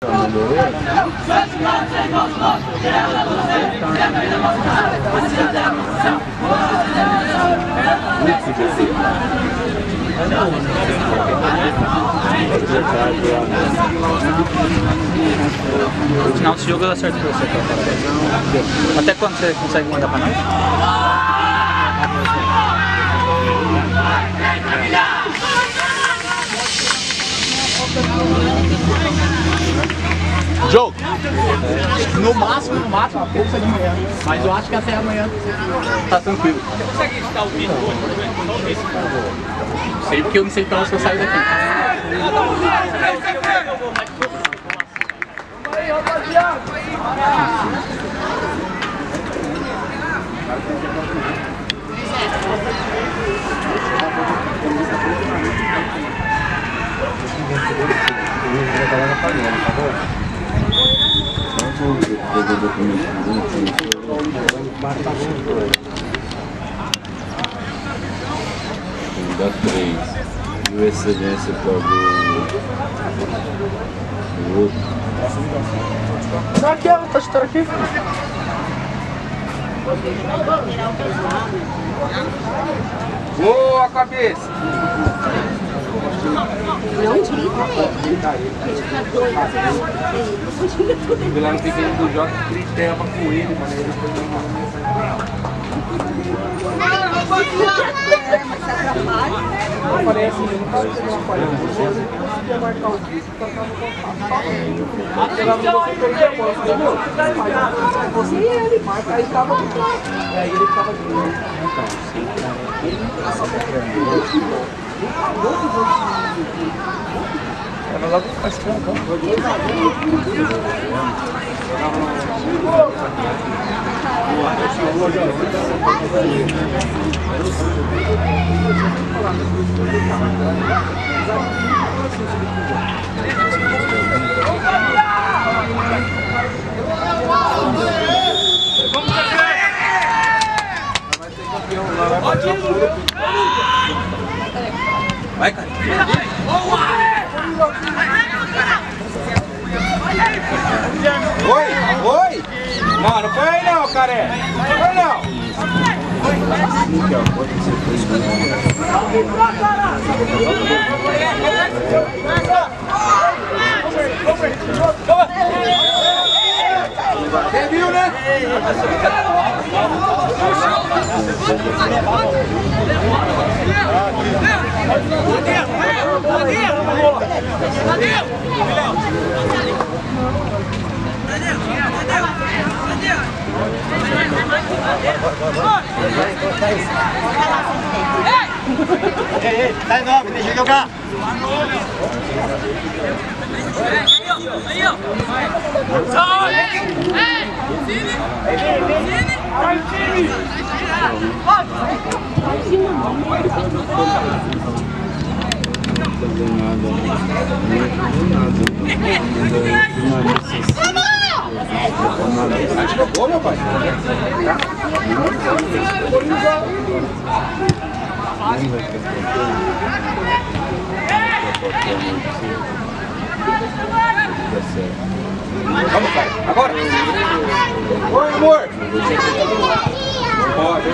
No final desse jogo eu acerto pra você. Até quando você consegue mandar pra nós? Jogo! No máximo, a força de manhã. Mas eu acho que até amanhã tá tranquilo. Consegue estar ouvindo hoje? Sei porque eu não sei pra onde eu saio daqui. Dá 3. E o excelência para o outro. Tá aqui, ó. Tá chutando aqui. Boa cabeça! Não tira Eu lá no pequeno do Jota, gritava com ele, mano. Ele foi mas se atrapalha. eu falei assim, eu não tava tendo uma falha com você, eu não ia marcar o disco, eu tava no contato. Chegava no você, perdia a bola, eu falei, meu, você e ele, marca, aí tava e aí ele ficava de novo. Era logo mais campo. Vai, cara. Oi, oi! Não, não foi aí não, careca. Não foi não. Você viu, né? Ei, tá enorme, deixa eu jogar. Aí, ó. Sai! Vai, time! Jogou, meu pai? Vamos, pai. Agora! Oi, amor! Pode.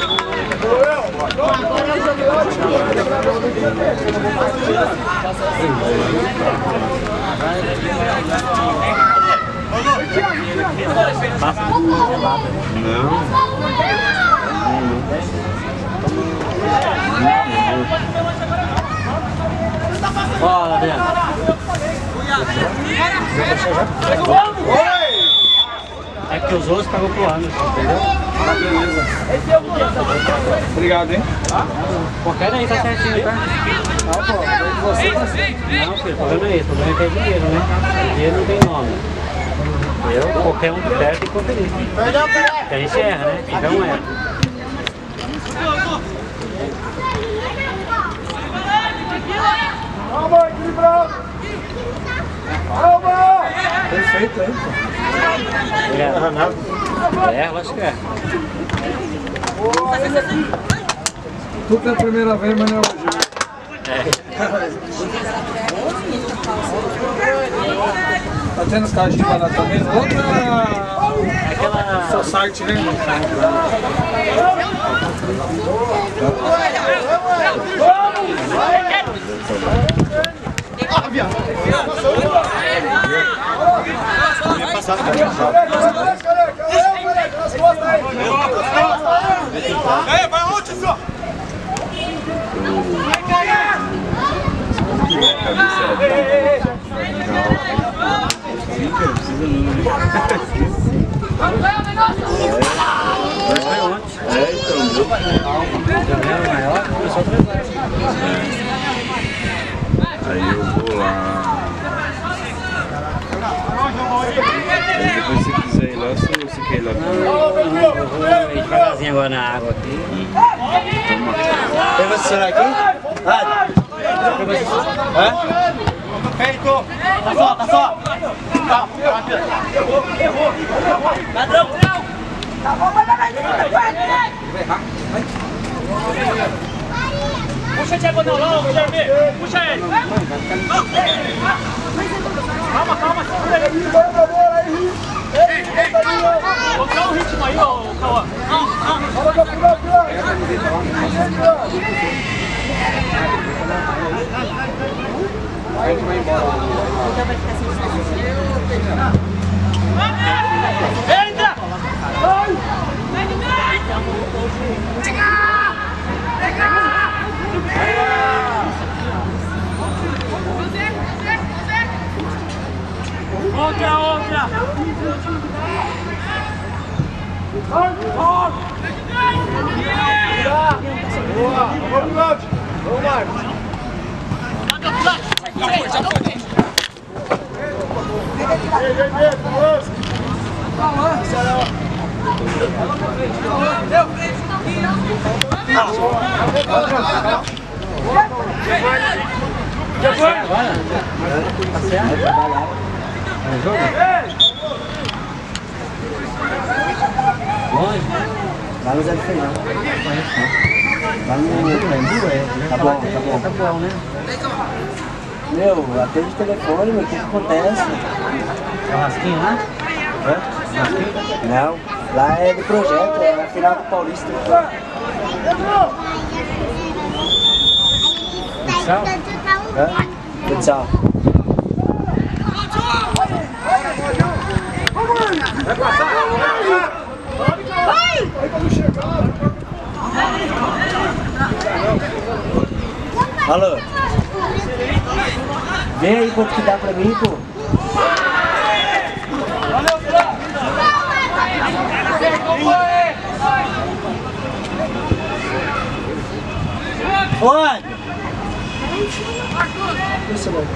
Ó, Adriano. Oi! É que os outros pagam pro ano, entendeu? Tá, beleza. Obrigado, hein? Qualquer aí tá certinho, tá? Não, pô, você. Não, filho, o problema é esse. O problema é que é dinheiro, né? Dinheiro não tem nome. Eu, qualquer um que der, tem que conferir. Porque a gente erra, né? Então é. Calma, equilibrado! Calma! Perfeito, hein? É, lógico que é. Tudo é a primeira vez, mas não é hoje. fazendo caixinha lá também, não? Aquela... Só site, né? Vai onde, senhor? Aí eu vou lá. Aí depois se quiser ir lá, se você quer ir lá também. Eu vou devagarzinho agora na água aqui. Tem você será aqui? Feito! Tá só, tá só! Calma, errou! Ladrão! Tá bom, vai! Puxa a diagonal, Guilherme! Puxa ele! Calma, segura aí! Colocar o ritmo aí, ó, Cauã! A gente vai embora. Entra! Outra! Boa! Vamos, Marcos! Já foi! Vai no Zé do Feijão. Vai no Tá bom, né? Meu, atende o telefone, meu, o que acontece? Churrasquinho, né? Não, lá é do projeto, é a final do Paulista. Tchau. Tchau. Vai passar! Alô? Vem aí quanto que dá pra mim, pô. Onde? Isso, mano.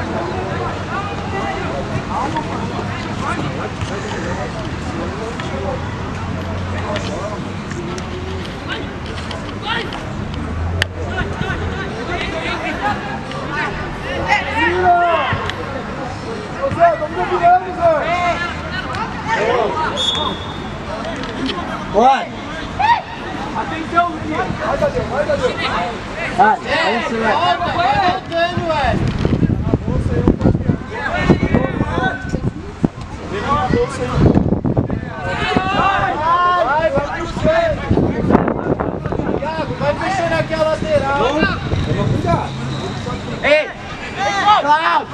Vai! Atenção, vai, Tadeu! Vai, aí você vai. Vai mexer naquela lateral! Toma cuidado! Ei! Cláudio!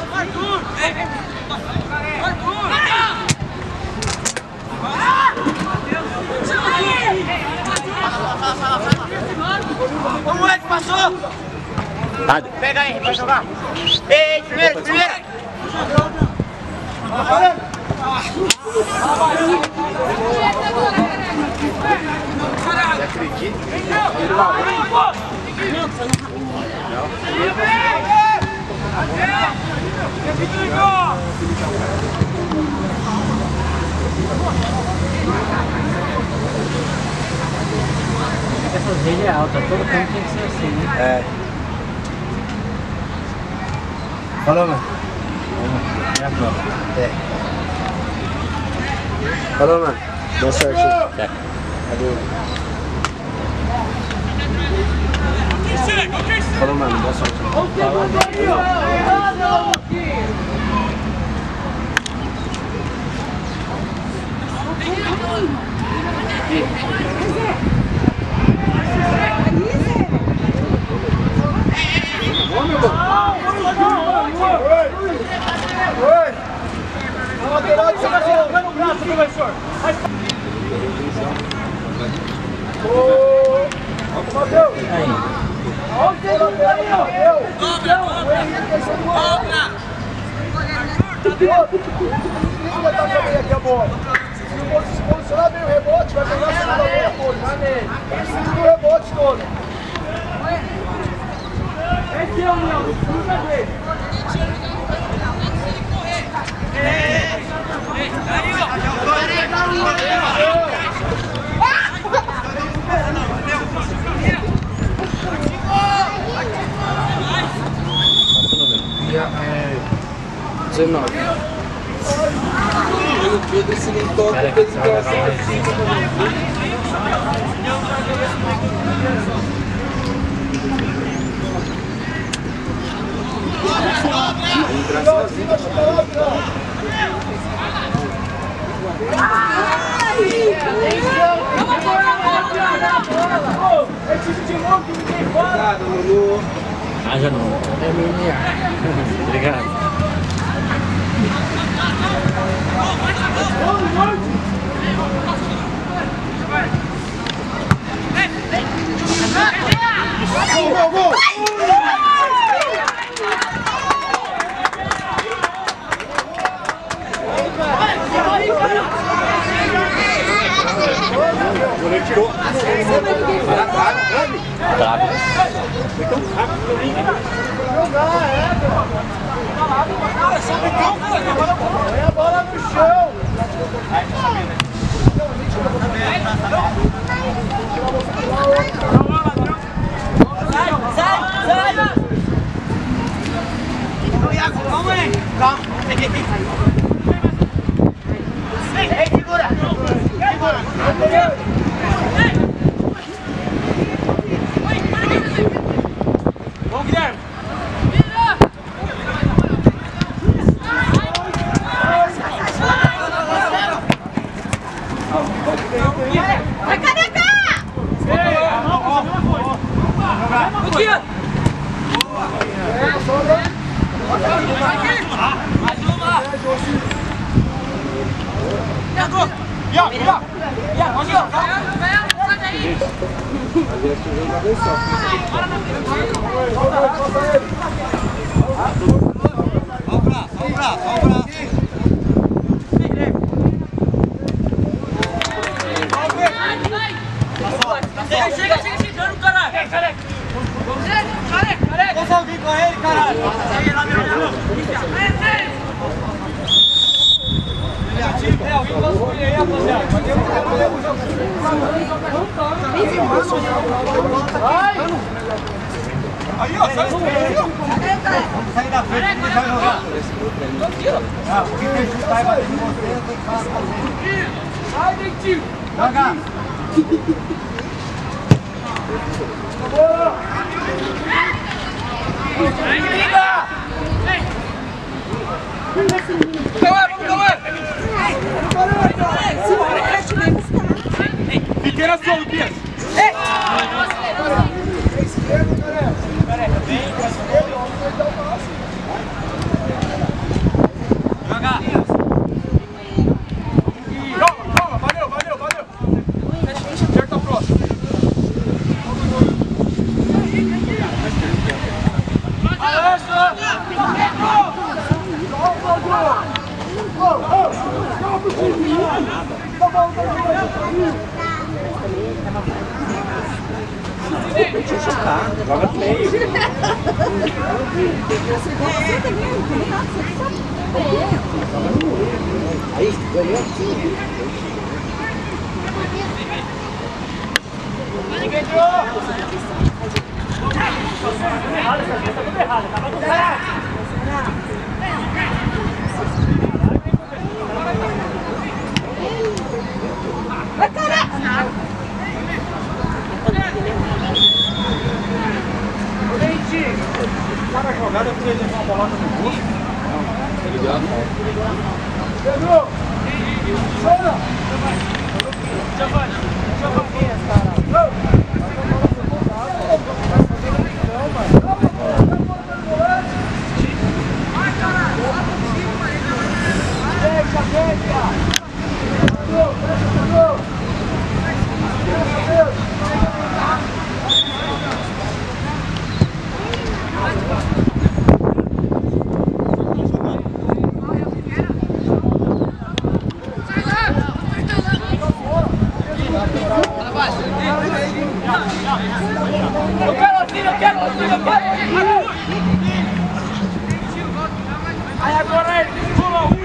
O moleque passou! Pega aí, vai jogar! Ei, primeira! Você acredita? Essas redes é alta, todo campo tem que ser assim, né? É. Falou, mano. É a prova. É. Falou, mano. Boa sorte. Valeu. Falou, mano. Boa sorte. Aqui a bola. Se posicionar bem o rebote, vai pegar a segunda bola toda. Segura o rebote todo. Esse é o meu, cruza dele. Dia 19. O Pedro se nem toca, o Pedro Ah, já não. é MMA. Obrigado. Põe a bola no chão. Aí, ó, sai da frente que vai jogar. Ah, porque tem que chutar e bater em você, tem que fazer. Sai, Dentinho. Joga. Fiquei na sua, Luquinhas. Calma, valeu. Acerta a próxima. Deixa eu chutar, joga no meio. Aí, ganhou. Cada jogada eu queria levar uma bolada no rosto. Não, tá ligado? Pedro! Aí agora ele pula um.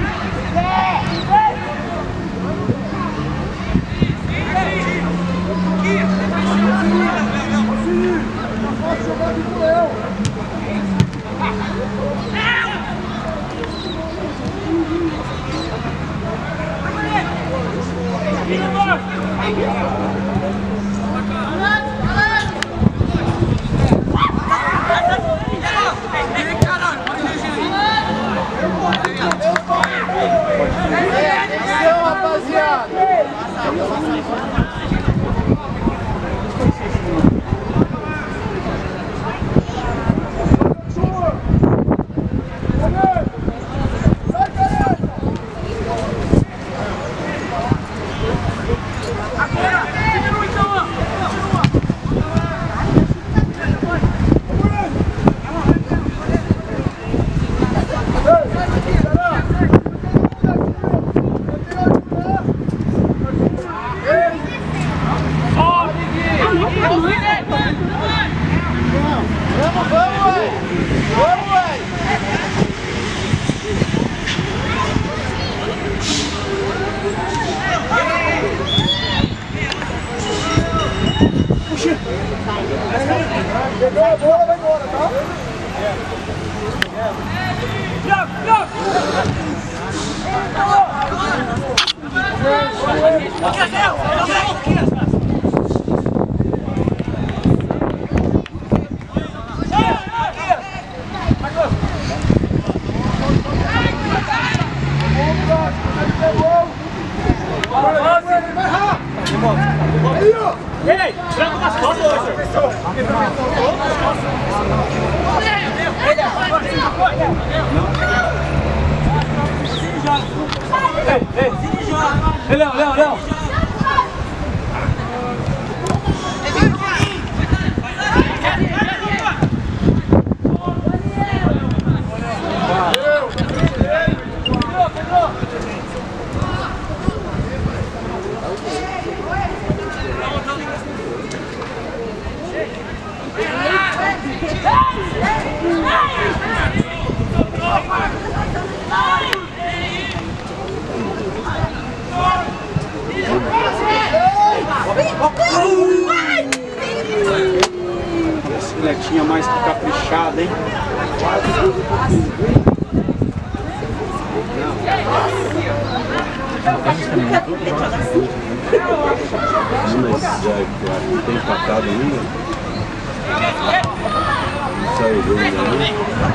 Ei, tranca nas costas, Ei, Léo. Essa filetinha mais caprichada, hein? Não tem empatado ainda. Não saiu o jogo ainda, né?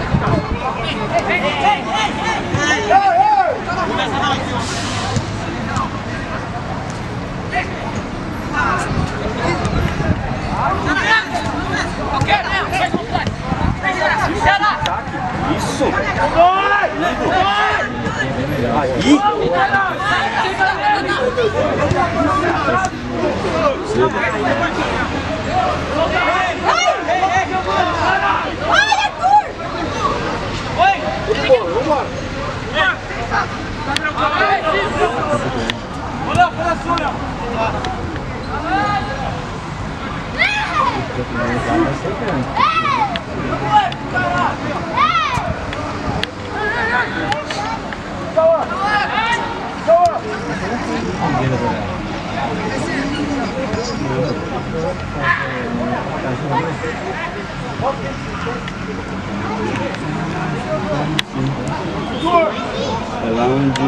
Isso! Aí! É lá onde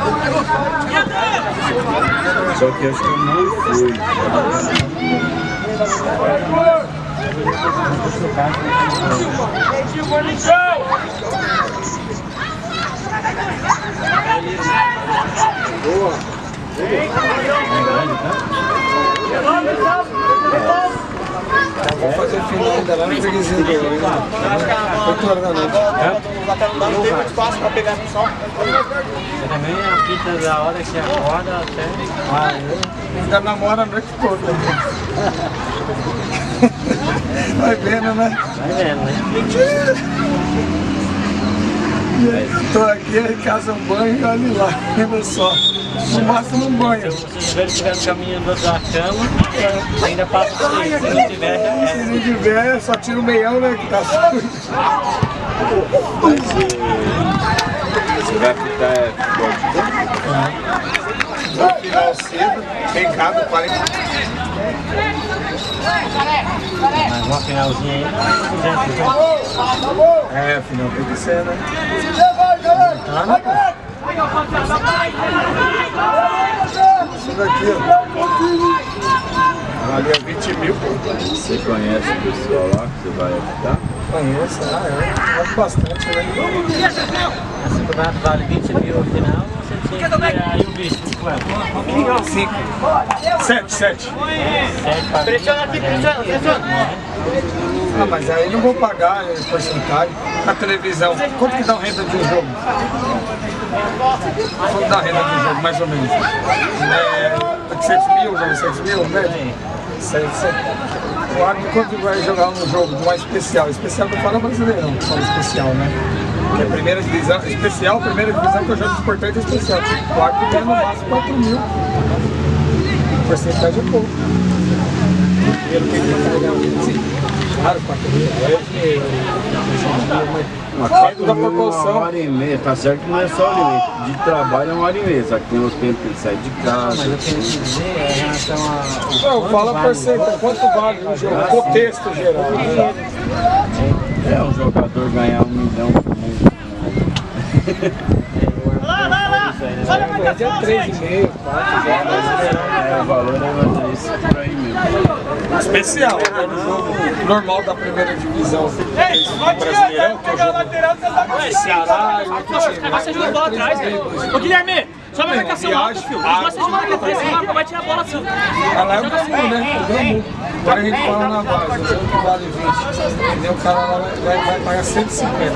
só que acho que eu não fui. Vamos fazer final ainda lá no freguesinho dele. 8 horas da noite. Não tem muito espaço para pegar no sol. Também a pizza da hora que acorda até... Ainda namora a noite toda. Vai vendo, né? Vai vendo, né? Tô aqui em casa, um banho e olha lá, ainda só. No máximo um banho. Se você estiver no caminho da cama, ainda passa por isso. Se não tiver, já Se não tiver, só tira o meião, né? Que tá sujo. Você vai apitar futebol de campo? No final cedo, pegado 40. mais uma finalzinha aí. É, final tem que ser, né? Isso daqui, ó. Valia 20 mil, pô. Você conhece o pessoal lá que você vai apitar? Conheço, é bastante, né? Esse campeonato vale 20 mil no final, você tinha que ter aí o bicho de quanto? 5. 7. Pressiona aqui, pressiona. Ah, mas aí não vou pagar porcentagem. A televisão, quanto que dá a renda de um jogo? Quanto dá a renda de um jogo, mais ou menos? 700 mil, 900 mil, médio? 700. O árbitro, quanto vai jogar um jogo de uma especial? Especial que eu falo brasileirão, que fala especial, né? Que é primeira divisão, especial, primeira divisão que eu jogo importante é especial. O árbitro ganha no máximo 4 mil. A porcentagem é pouco. Pelo que ele vai ganhar, sim. Claro, 4 mil. Dentro da proporção. 1 hora e meia, tá certo que não é só alimento. De trabalho é 1 hora e meia, só que tem os tempos que ele sai de casa. Mas eu tenho que dizer em relação a... Não, fala a porcentagem, quanto vale o jogo, o contexto geral. É um jogador ganhar 1 milhão por mês. É 3,5, 4, O valor é isso por aí mesmo. especial, né? No jogo normal da primeira divisão brasileirão, que é o jogo Ceará e outro time. Você jogou a bola atrás, velho. Ô Guilherme, só uma marcação alta, filho. Você jogou aqui atrás, você vai tirar a bola assim. Ela é o Gamu, né? O Gamu. Agora a gente fala na base, o jogo que vale 20. Entendeu? O cara lá vai pagar 150.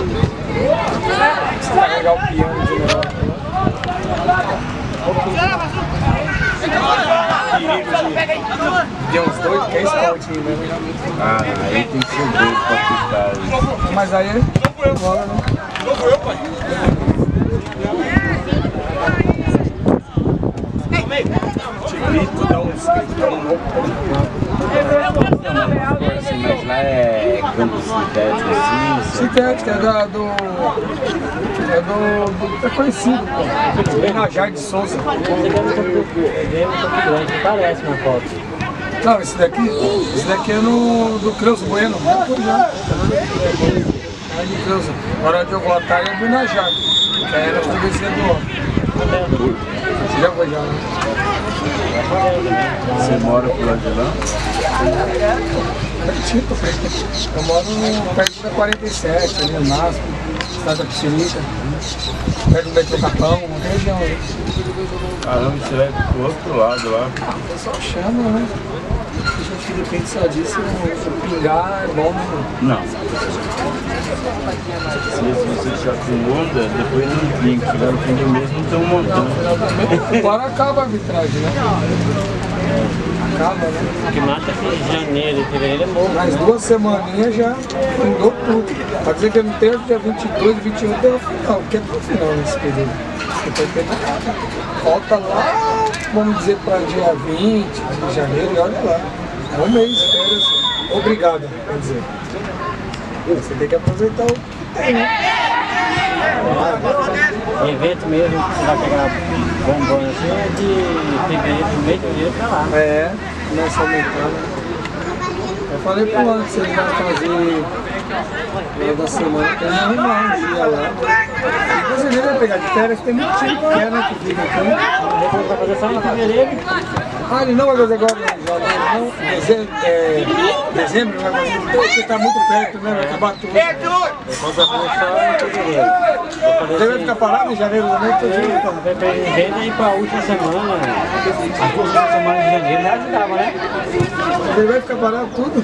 Você vai pegar o piano de novo. Deu uns doidos, que é esporte, né? Ah, aí tem que ser doido pra apitar. Mas aí rola, né? Não fui eu, pai. Tigrito, dá uns Mas lá é campo sintético assim. sintético, é conhecido, pô. Benajai de Souza. Você ganha um pouco grande, parece uma foto. Não, esse daqui é do Creuso Bueno. É do Creuso. Agora onde eu vou atrás é do Benajai, que aí era tudo esse do homem. Você já foi já, né? Você mora por lá de lá? Eu moro perto da 47, ali no Nasco, estado da Piscirica, perto do metrô Capão, uma região aí. Caramba, você vai pro outro lado lá. O pessoal chama, né? A gente que depende só disso, o pingar é bom, né? Não. Se você já com onda, depois não pinga. Chegar no fim do mês não estão montando. Agora acaba a arbitragem, né? Acaba, né? O que mata é que janeiro e fevereiro é morro. Mais 2 semaninhas já findou tudo. Pode dizer que no terço, dia 22 e 21 tem o final, que é pro final nesse período. Falta lá, vamos dizer, para dia 20 de janeiro, e olha lá. É um mês de férias. Obrigado, quer dizer. Você tem que aproveitar o que tem, né? Evento mesmo que você vai pegar bombando assim é de fevereiro, do mês de fevereiro pra lá. É, começa aumentando. Eu falei pro Lando que se ele vai fazer no da semana, tem que arrumar um dia lá. Depois ele vai pegar de férias, tem muito time que quer, né, que fica aqui. Depois vai fazer só no fevereiro. Ah, ele não vai fazer agora, não. Dezembro, não vai fazer. Porque tá muito perto, né? Vai acabar tudo. Ele vai ficar parado em janeiro também? Vem aí pra última semana, as duas últimas semanas de janeiro, já ajudava, né? Ele vai ficar parado tudo?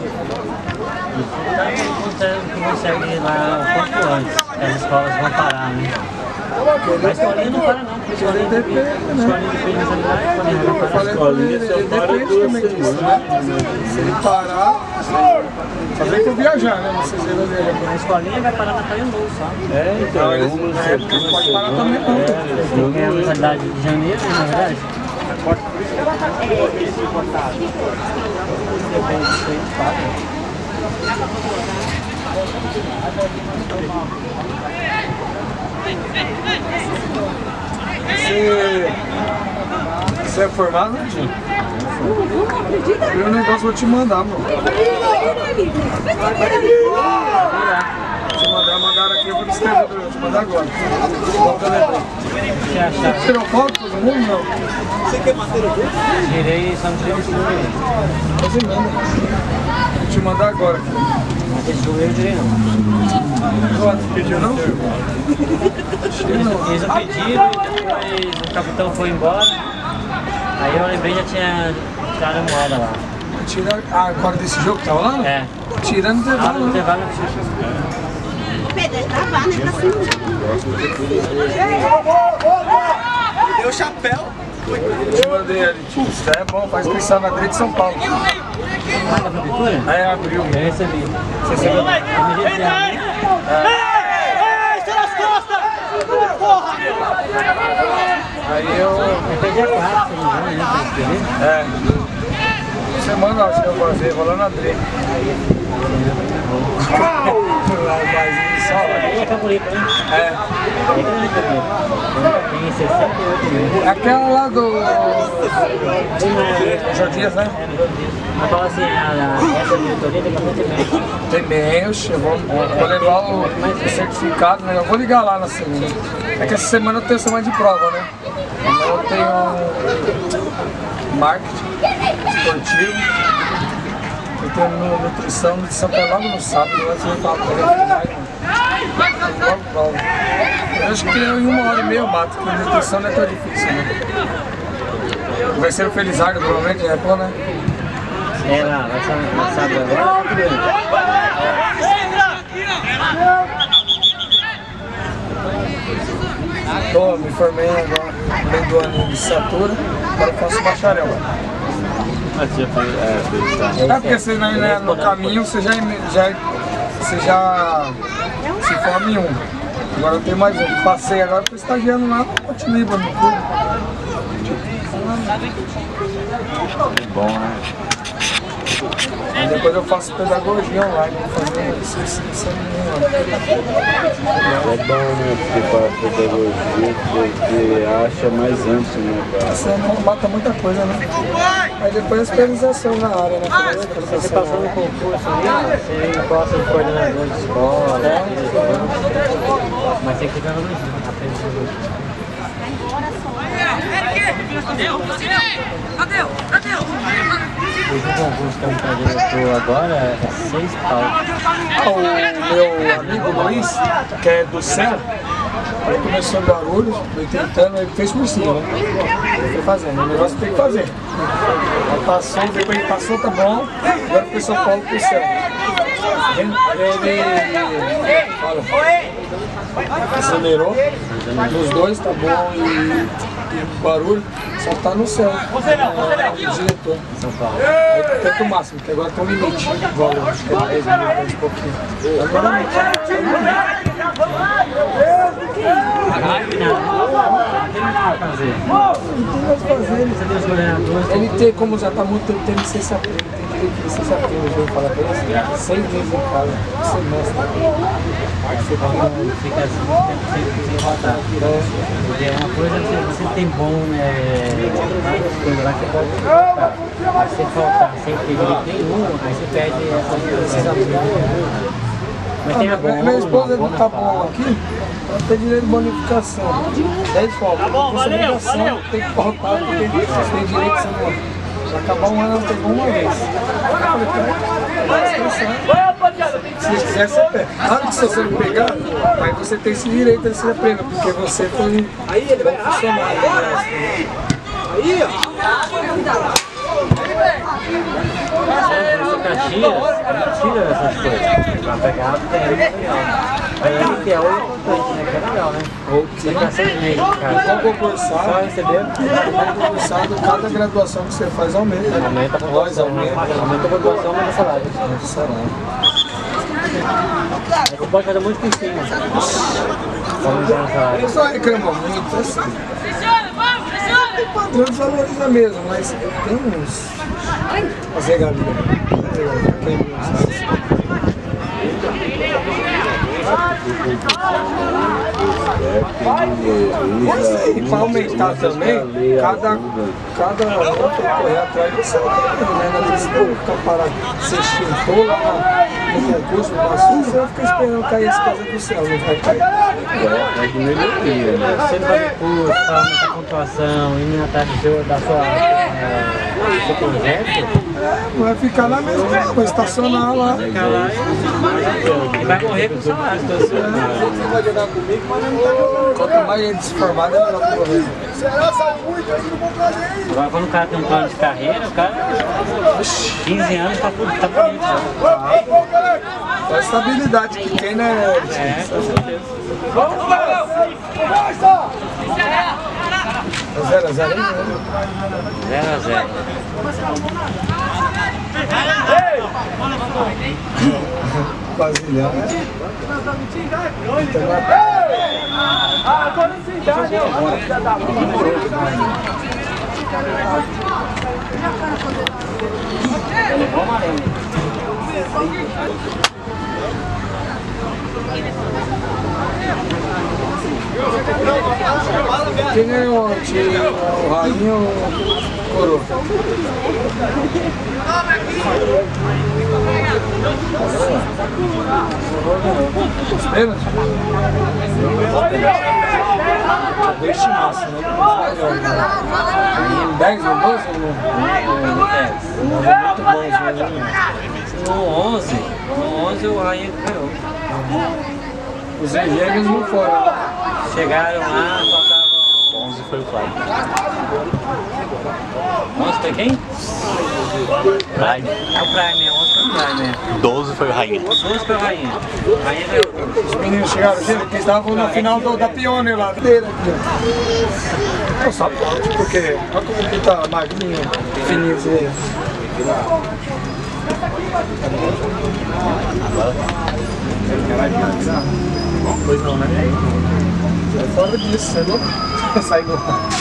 Consegue ir lá um pouco antes, as escolas vão parar, né? A escolinha não para não, a escolinha depende da sanidade, a escolinha vai parar. Ele depende também disso, né? Se ele parar, fazer que eu viajar, né? Vocês viram dele. A escolinha vai parar na Caio Novo, sabe? Então, Na época não pode parar também não. É a mensalidade de janeiro, na verdade. Você é formado, Tio? Eu não negócio vou te mandar, mano. Te mandaram aqui, eu vou te escrever, vou te mandar agora. Você tirou foto todo mundo? Não. Você quer bater o dedo? Tirei, só não tirei o joelho. Você manda. Vou te mandar agora. Mas esse joelho eu tirei não. Não pediu não? Fiz o pedido e depois o capitão foi embora. Aí eu lembrei que já tinha tirado a moeda lá. Agora desse jogo que tava lá? É. Tirando o intervalo. No intervalo eu Pedro, travar, né? Pra cima. Deu chapéu. Te mandei ali, tio. Isso é bom, faz inscrição na Grande São Paulo. Ah, da prefeitura? Aí abriu. Eu recebi. Você recebeu? Aí eu... Até dia 4, se não me engano, né? Pra escrever. É. Semana acho que eu vou fazer, vou lá na Dre. Aí é Camurico, né? É. Tem 68 mil. Aquela lá do... Jodias, né? Mas fala assim, essa diretoria tem bastante mérito. Tem bem, eu vou levar o certificado, né? Eu vou ligar lá na segunda. É que essa semana eu tenho semana de prova, né? Amanhã eu tenho marketing esportivo. Eu tenho nutrição tá logo no sábado, antes eu falar pra ele logo prova. Eu acho que em 1h30 eu mato, porque nutrição não é tão difícil, né? Vai ser o Felizardo, provavelmente, né? Pô, né? É lá, vai ser no sábado agora. Tô, me formei agora, no meio do ano em licenciatura, agora eu faço bacharel. Mas você fez, tá. É porque você, né, no caminho você já se forma em um. Agora eu tenho mais um. Passei agora, estou estagiando lá no Potiliba, no clube. Bom, né? Aí depois eu faço pedagogia online, vou fazer isso. É bom, né? Porque para pedagogia você acha mais amplo, né? Você mata muita coisa, né? Aí depois a especialização na área, né? Você passou no concurso ali, você gosta de coordenador de escola, mas tem que ter o concurso que eu estou agora é 6 pau. O meu amigo Luiz, que é do céu, ele começou em Guarulhos, foi tentando, ele fez por cima, né? Ele foi fazendo, o negócio tem que fazer. Aí passou, depois ele passou, tá bom, agora foi São Paulo pro céu. Ele acelerou, nos dois, tá bom, e Barulho, só tá no céu. O diretor. São Paulo. Aí tenta o máximo, porque agora tem um limite. Igual, acho que é 10 mil, um pouquinho. Agora não. Ele tem, como já tá muito tempo, tem licença preta, tem direito de licença preta, eu vou falar pra ele, 6 meses em casa, um semestre. Você fica assim, sem voltar. Porque uma coisa você tem bom, coisa lá que você pode voltar. Mas se faltar sem ter direito nenhum, aí você perde essa licença. Mas tem a bomba. Minha esposa não tá bom aqui, ela tem direito de bonificação. 10 faltas. Tá bom, valeu, valeu. Tem que faltar porque tem direito de ser bom. Vai acabar um ano, pegou uma vez. Se quiser, você pega. Claro que se você não pegar, aí você tem esse direito de ser prêmio, porque você foi Aí ele vai. funcionário. Aí, ó. Tira essas coisas. Pra pegar, tem legal. Aí que é o importante, né? Que é legal, né? Você tá 6 meses, cara. Só concursado, Só receber? concursado, cada graduação que você faz aumenta. Aumenta a pontuação. Aumenta a pontuação, aumenta o salário. Você pode fazer muito em cima. Aumentar o salário. Eu só reclamo muito, assim. O padrão desvaloriza mesmo, mas tem uns. As regalias. E para aumentar também, cada um tem que correr atrás do seu, né? Não precisa ficar parado. Você extintor lá no concurso, no assunto, você vai ficar esperando cair as coisas do céu, não vai cair. É de melhoria, né? Você não vai ter curso para aumentar a pontuação e na taxa da sua seu projeto? Vai ficar lá mesmo, vai estacionar lá. Ficar lá e vai morrer com o salário. Você pode jogar comigo, mas não tá jogando. Quanto mais gente desformada, melhor para o governo. Será que sai muito aí no Bangladesh? Agora quando o cara tem um plano de carreira, o cara 15 anos tá bonito. É a estabilidade que tem, né? É, com certeza. Vamos lá! Força! 0 a 0 aí, 0 a 0. Basilhão. Agora sim, já, né? Quem ganhou o rainho ou o coroa? Os pênaltis? Deixa massa, né? 10 ou 12 ou não? Muito bom, No 11 o Rainha ganhou. os gêmeos não foram. Chegaram lá, faltavam... 11 foi o Flávio. 11 foi quem? Prime. É o Prime, 11 foi o Prime. 12 foi o Rainha. 12 foi o Rainha. Rainha ganhou. Os meninos chegaram, gente, que estavam na final da Pioneer lá. Não sabe porque olha como ele tá magrinho, fininho assim. Pois não, né? É fora disso, você não sai no.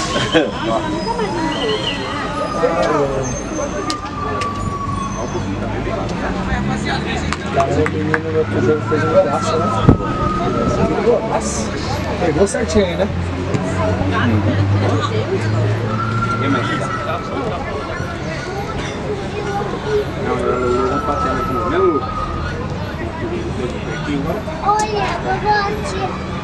O menino no outro jogo fez um golaço, né? Nossa, pegou certinho aí, né? Olha, Dorote,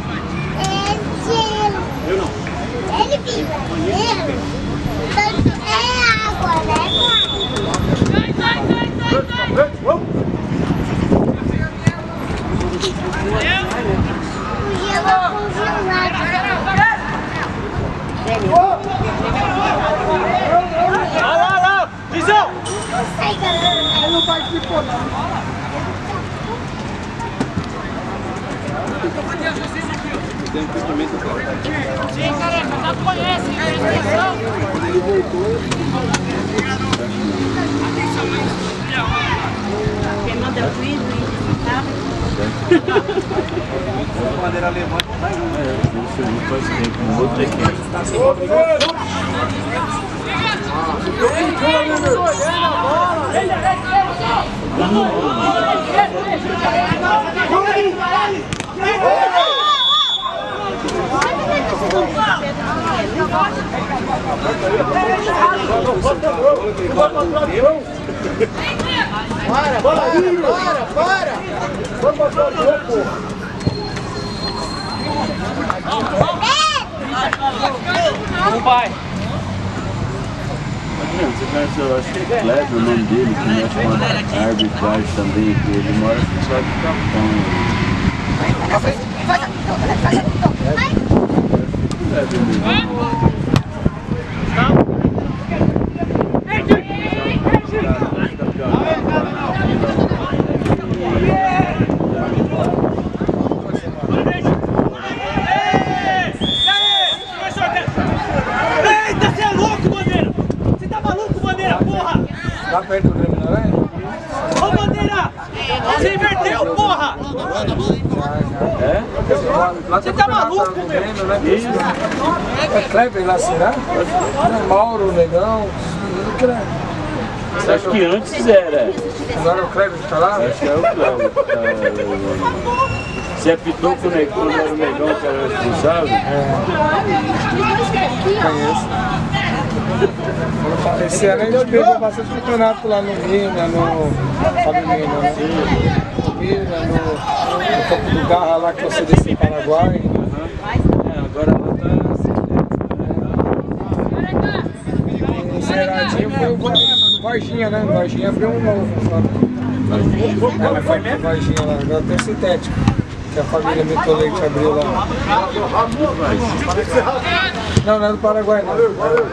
ele fica banheiro, tanto é água, né, pai? E eu vou congelar. Lá! Visão! Não sei, galera. Ele não vai se pôr, não. Sim, careca, já conhece, presta atenção. Ele voltou. Fernanda Luiz, tá? Bandeira alemã. Isso aí faz tempo, não vou ter que. Para! Vamos passar o jogo. Vamos, pai. mesmo, você conhece, eu acho que é Kleber o nome dele, que mexe com a arbitragem também, que ele mora aqui só de Capão. Eita, você é louco, Bandeira! Você tá maluco, Bandeira, porra! Lá perto do Grêmio Aranha? Ô, Bandeira! Você inverteu, porra! É? Você tá maluco, meu? É Kleber lá, será? É Mauro, Negão, tudo que era. Acho que antes era. Agora é o Kleber que tá lá? Acho que é o Kleber. Você apitou com o Negão, quando era o Negão que era responsável? Conheço. Esse ano a gente pegou bastante campeonato lá no Mina, no Fábio Mina, né? No Mina, no Campo do Garra lá que você desceu em Paraguai. Agora ela tá... O Zeradinho foi o Varginha, né? O Varginha abriu um novo. Mas foi mesmo? Varginha lá, agora tem o sintético. Que a família Metoleite abriu lá. Não é do Paraguai, não.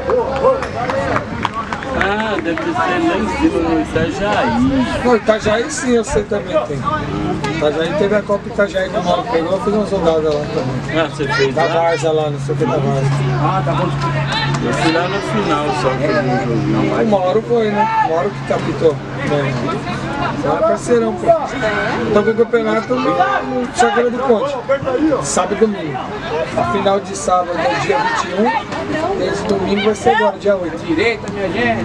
Ah, deve ser lá em cima, no Itajaí. No Itajaí sim, eu sei também tem. Itajaí teve a Copa Itajaí que o Mauro pegou, eu fiz uma soldada lá também. Ah, você fez da lá? Varza lá, não sei o que da Varza. Ah, tá bom. Eu fui lá no final só que eu não joguei. O Mauro foi, né? O Mauro que capitou. Você é parceirão, pô. Então com o campeonato no Chácara do Conde. Sábado e domingo. A final de sábado é dia 21. Esse domingo vai ser agora, dia 8. Direita, minha gente.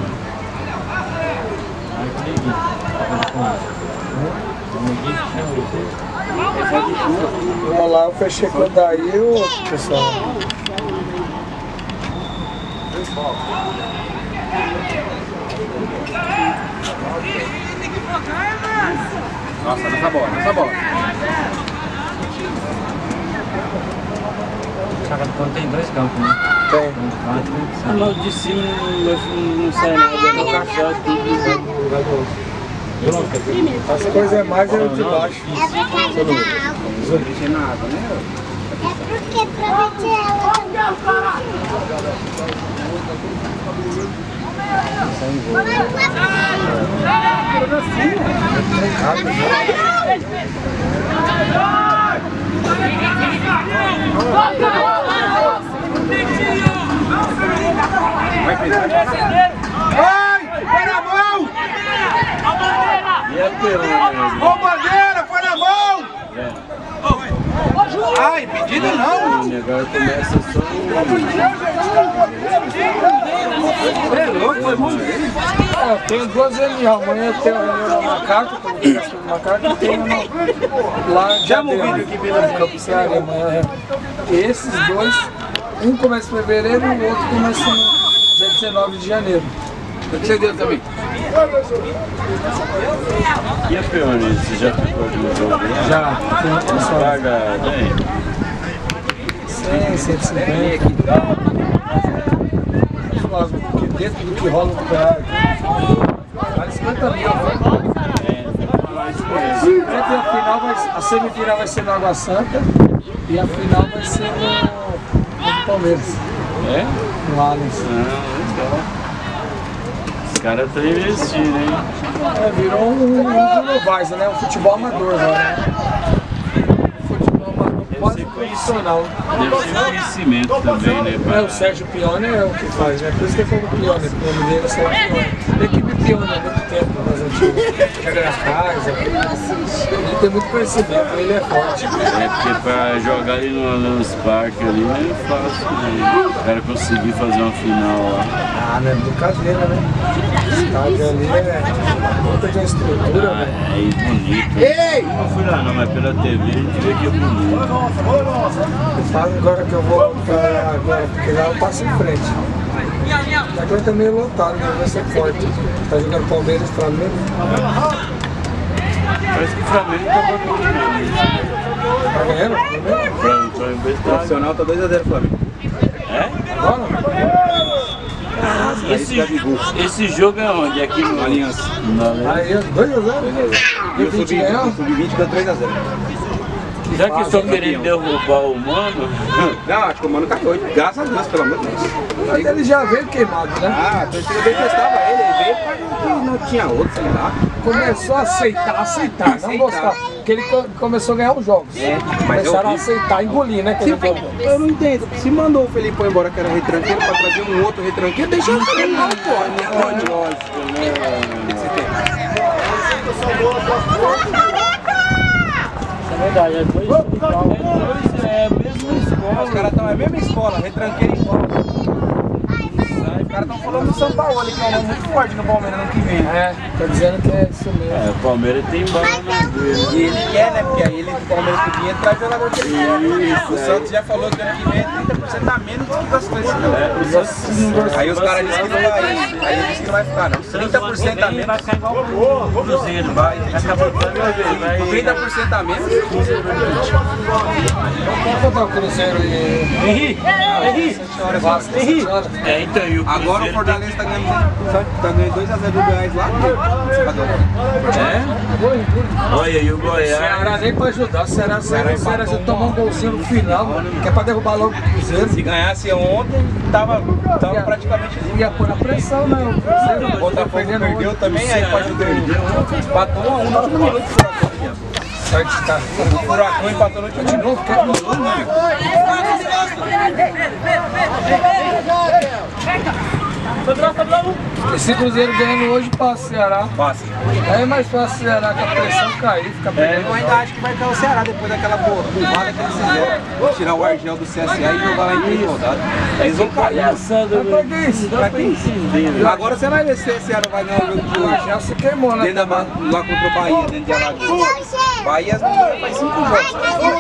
Vamos lá, eu fechei com o Daí e o outro, pessoal. Nossa, nessa bola, nessa bola. Chácara do Conde tem 2 campos, né? Tem. Ah, mas de cima não sai nada, não cachorro, tudo vai do outro. As coisas mais é o de baixo. É por causa da água. Não deixei nada, né? É porque prometi ela. Vai pegar. Ai! Foi na mão! E é pelão mesmo. Ô, Bandeira, foi na mão! Ai, impedida não! Agora começa só É louco, foi bom. Eu tenho 2 reuniões. Amanhã eu tenho reunião no Macaco, quando eu fico no Macaco, e tenho lá Já um vídeo aqui pela Campo Ceará amanhã. E esses dois, um começa em fevereiro e o outro começa no dia 19 de janeiro. O que você deu também? E a Peone, você já ficou no jogo? Já, tem uma pessoa. Paga, né? 100, 150. Porque dentro do que rola no campeonato, vale 50 mil. A semifinal vai ser no Água Santa e a final vai ser no Palmeiras. É? No Allianz. Os caras estão investindo, hein? Virou um Novaes, né? Um futebol amador agora, né? Futebol amador quase profissional. Deve ser conhecimento também, né? O Sérgio Pione é o que faz, né? Por isso que ele falou Pione, o nome dele é Sérgio Pione. Da equipe Pione há muito tempo, nas antigas. Joga nas casas. Ele tem muito conhecimento, ele é forte. É porque pra jogar ali no Allianz Parque ali não é fácil, né? O cara conseguir fazer uma final lá. Ah, não é brincadeira, né? O estádio ali é muita de uma estrutura, velho. É bonito. Ei! Eu não fui lá não, mas pela TV a gente vê que é bonito. Eu falo agora que eu vou pra lá agora, porque lá eu passo em frente. Agora tá meio lotado, né? Vai ser forte. Tá jogando Palmeiras, Flamengo. Parece que o Flamengo tá ganhando. Tá ganhando? O profissional tá 2 a 0 Flamengo. É? Agora? E Esse jogo é onde? Aqui no Aliança. Aí, 2x0. E o Sub-20 ficou 3x0. Já que estão querendo derrubar o Mano? Não, acho que o Mano caiu, graças a Deus, pelo amor de Deus. Mas ele já veio queimado, né? Ah, a torcida detestava ele veio porque não tinha outro, sei lá. Começou a aceitar, não gostar. Porque ele começou a ganhar os jogos. Começaram a aceitar, engolir, né? Eu não entendo. Se mandou o Felipão embora, que era retranqueiro, pra trazer um outro retranqueiro, deixa o Felipão, pô. Lógico, né? É verdade, é dois é a mesma escola. Os caras estão, é a mesma escola, retranqueiro igual. Os caras estão falando do São Paulo, que é um nome muito forte no Palmeiras ano que vem. É, tá dizendo que é isso mesmo. É, o Palmeiras tem bala na dele. E ele quer, né? Porque aí ele, o Palmeiras podia entrar e jogador que ele quer. O Santos já falou que ano que vem é 30% a menos do que gastou esse ano. Aí os caras dizem que não vai. Aí ele disse que não vai ficar, não. 30% a menos. Vai ficar igual o Cruzeiro. Vai acabar ficando 30% a menos. Vamos botar o Cruzeiro e... Henrique! É, então, e o Agora o Fortaleza tá ganhando 2x0 do Goiás lá. É? Olha, e o O Goiás. Ceará nem pra ajudar, o Ceará já tomou um golzinho no final, que é pra derrubar logo o Cruzeiro. Se ganhasse ontem, tava praticamente ali. Ia pôr a pressão, né? O Cruzeiro, O Botafogo perdeu também, aí pode empatou 1x1 no último minuto. Sorte tá. O Furacão empatou no último De minuto. novo, quer no Esse Cruzeiro ganhando hoje passa o Ceará. Passa. Aí é mais fácil o Ceará com a pressão cair, fica perdendo. Eu ainda acho que vai cair o Ceará depois daquela burrada que eles fizeram. Tirar o Argel do CSA e jogar lá em 3 rodadas. Eles vão cair. Pra que isso? Pra que isso? Agora você vai ver se o CSA não vai ganhar o jogo de O hoje. Argel se queimou, né? Dentro da, lá contra o Bahia, dentro de Alagoas. Bahia faz 5 jogos.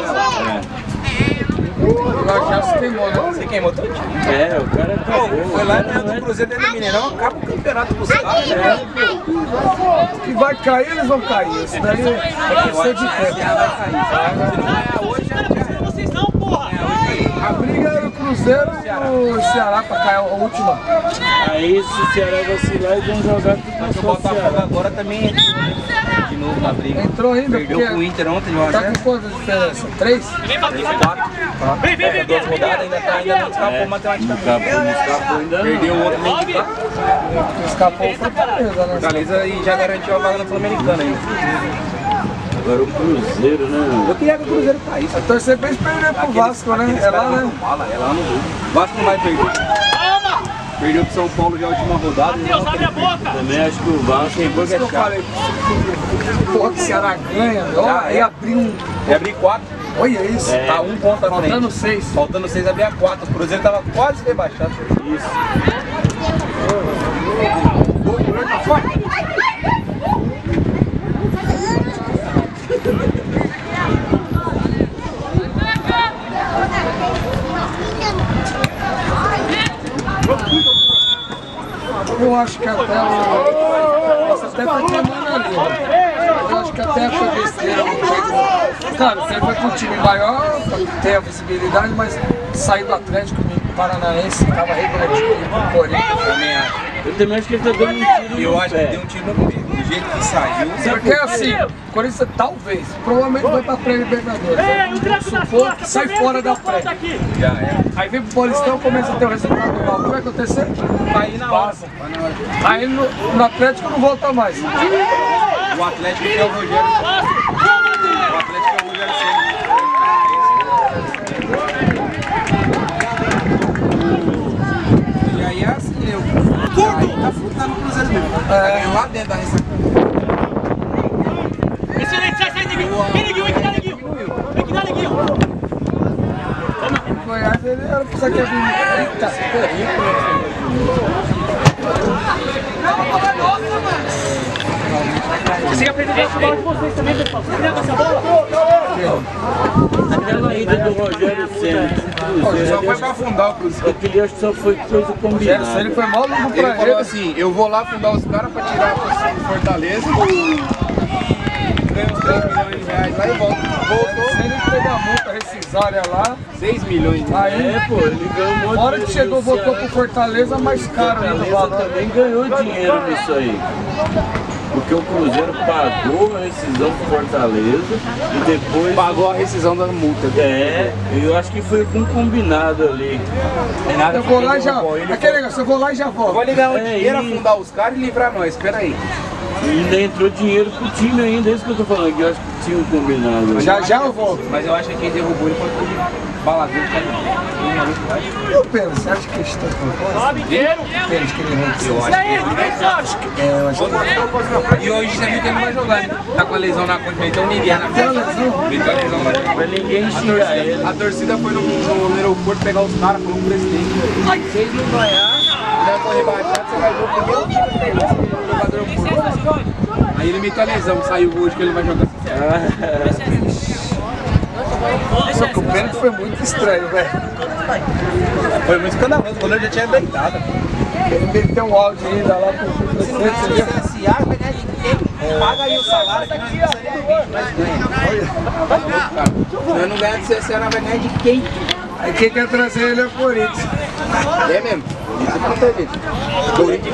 O Argel se queimou, né? Você queimou todo time. É, o cara tá bom. Foi lá dentro do Cruzeiro dentro do Mineirão, acaba o campeonato com os caras, né? Que vai cair, eles vão cair. Isso daí é questão de tempo. Se não ganhar hoje, Vocês não, porra! A briga era o Cruzeiro e o Ceará pra cair a última. Aí se o Ceará vacilar, eles vão jogar tudo na o sua Botafogo Ceará. agora também entrou de novo na briga. Entrou ainda, Perdeu pro Inter ontem de 1 a 0. tá com quantas diferenças? 3? Vem, vem, 2 rodadas, ainda não escapou matematicamente. Não escapou ainda não. Perdeu o outro nem de cá. Escapou foi Fortaleza, né? Fortaleza e já garantiu a vaga na Sul-Americana ainda. Agora o Cruzeiro, né? Eu queria que o Cruzeiro caísse. Eu torcer pra eles perderem pro Vasco, né? É lá, né? É lá no Rio. O Vasco não vai perder. Perdeu pro São Paulo já a última rodada. Deus, abre a boca! Também acho que o Vasco Por isso que eu falei, porra, que o Ceará ganha, ó, aí abriu um... Ia abrir 4. Olha isso, Tá 1 ponto à frente. faltando 6. Faltando 6, abria 4. O Cruzeiro tava quase rebaixado. Isso. Eu acho que até Essa até tá queimando ali, ó. Eu acho que até essa besteira. Claro, você foi pro time maior, tem a visibilidade, mas saiu do Atlético Paranaense, tava regulativo pro Corinthians. Eu também acho que ele tá dando um tiro Eu no acho que pé. deu um tiro no pé. Do jeito que saiu. Porque assim, o Corinthians talvez, provavelmente vai pra pré-libertadores. Vamos supor que sai fora da pré. Já é. Aí vem pro Paulistão, começa a ter o resultado mal. O que vai acontecer? Cair na hora. Aí no Atlético não volta mais. O Atlético que é o Rogério. O Atlético é o Rogério Ceni. E aí é assim, eu. Curto! Tá furtando o Cruzeiro mesmo. Tá ganhando lá dentro da ressaca. Excelente, sai, Neguinho! Vem, Neguinho, vem que dá, Neguinho! Vem que dá, Neguinho! O Goiás, ele era pra você que vir. Eita, Você quer aprender a bola de vocês também, pessoal? Você quer essa bola? Aquela ida do Rogério Ceni. Só foi pra afundar o Cruzeiro. Aquele acho que só foi coisa combinada. Ele foi mal no Ele falou assim, eu vou lá afundar os caras pra tirar a posição do Fortaleza. ganha uns 3 milhões de reais lá e volta. Voltou. Se ele teve a multa rescisória lá, 6 milhões de aí, reais. Pô, ele ganhou um monte de hora que chegou, voltou pro Fortaleza, mais caro ainda o Fortaleza valor. também ganhou dinheiro nisso aí. Porque o Cruzeiro pagou a rescisão pro Fortaleza e depois... Pagou a rescisão da multa. É, eu acho que foi com um combinado ali. Eu vou lá e já... Aquele negócio, eu vou lá e já volto. Vou ligar o dinheiro, afundar os caras e livrar nós. Espera aí. E ainda entrou dinheiro pro time ainda, é isso que eu tô falando, que eu acho que tinha um combinado. Já eu volto. Mas eu acho que quem derrubou ele foi o baladeiro. Eu penso, você acha que eles estão com Sobe inteiro. Eles que ele Eu E aí, quem sabe? eu acho que... E hoje você viu que ele não vai jogar, né? Tá com a lesão na conta, então ninguém na frente. Meteu a lesão na conta. Mas ninguém xinga ele. A torcida foi no aeroporto pegar os caras, falou pro presidente. Se vocês não ganhar, já for rebaixado, você vai ver o primeiro time que pegar esse jogador público. Aí ele meteu a lesão, saiu hoje que ele vai jogar. Só que o pênalti foi muito estranho, velho. Foi muito escandaloso, o goleiro já tinha deitado. Ele meteu um áudio ainda lá pro Se não ganhar no CSA, vai ganhar de quem? Paga aí o salário que nós não sabemos mas ganha. Se nós não ganhar do CSA, nós vai ganhar de quem? Aí quem quer trazer ele é o Corinthians. É mesmo? Isso é muita gente. Corinthians.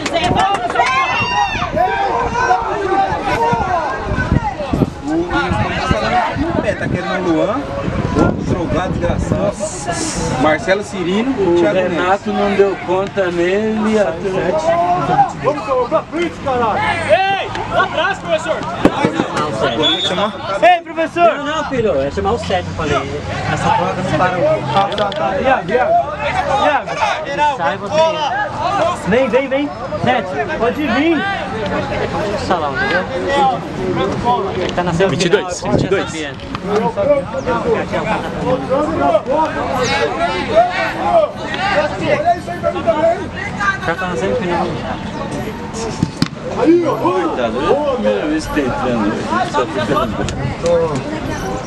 Tá querendo o Luan, outro drogado, desgraçado. Marcelo Cirino, O Thiago Renato não deu conta nele e a Vamos colocar frente, caralho! Ei, lá atrás, professor. Ei, professor! Não, filho, é chamar o 7, eu falei. Essa troca não para o... Tá. Iago! Sai você. Vem! 7, pode vir! O salão, entendeu? Ele tá na 22. Já tá na semifinal. coitado, é a primeira vez que tá entrando, só fica lembrando.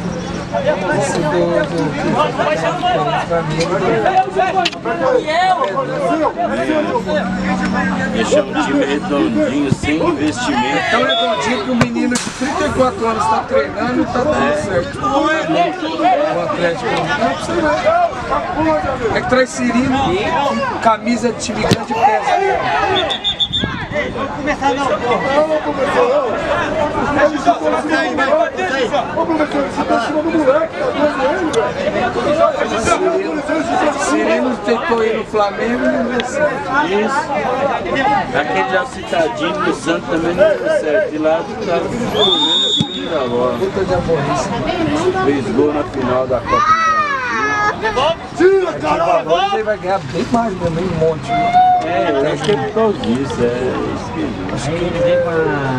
Deixar um time redondinho, sem investimento. Tão redondinho que o menino de 34 anos está treinando e tá dando certo. O Atlético é que traz Cirino, camisa de time grande pesa. Vamos começar não, Cirino tentou ir no Flamengo e não deu certo. Isso. Aquele Alcitadinho do Santos também não deu certo. E lá tá comendo o fim da bola. Puta de aborrice. Fez gol na final da Copa do Brasil. tira, caralho! Agora ele vai ganhar bem mais também, um monte. É, eu acho que é por causa disso, é isso que Acho que ele veio com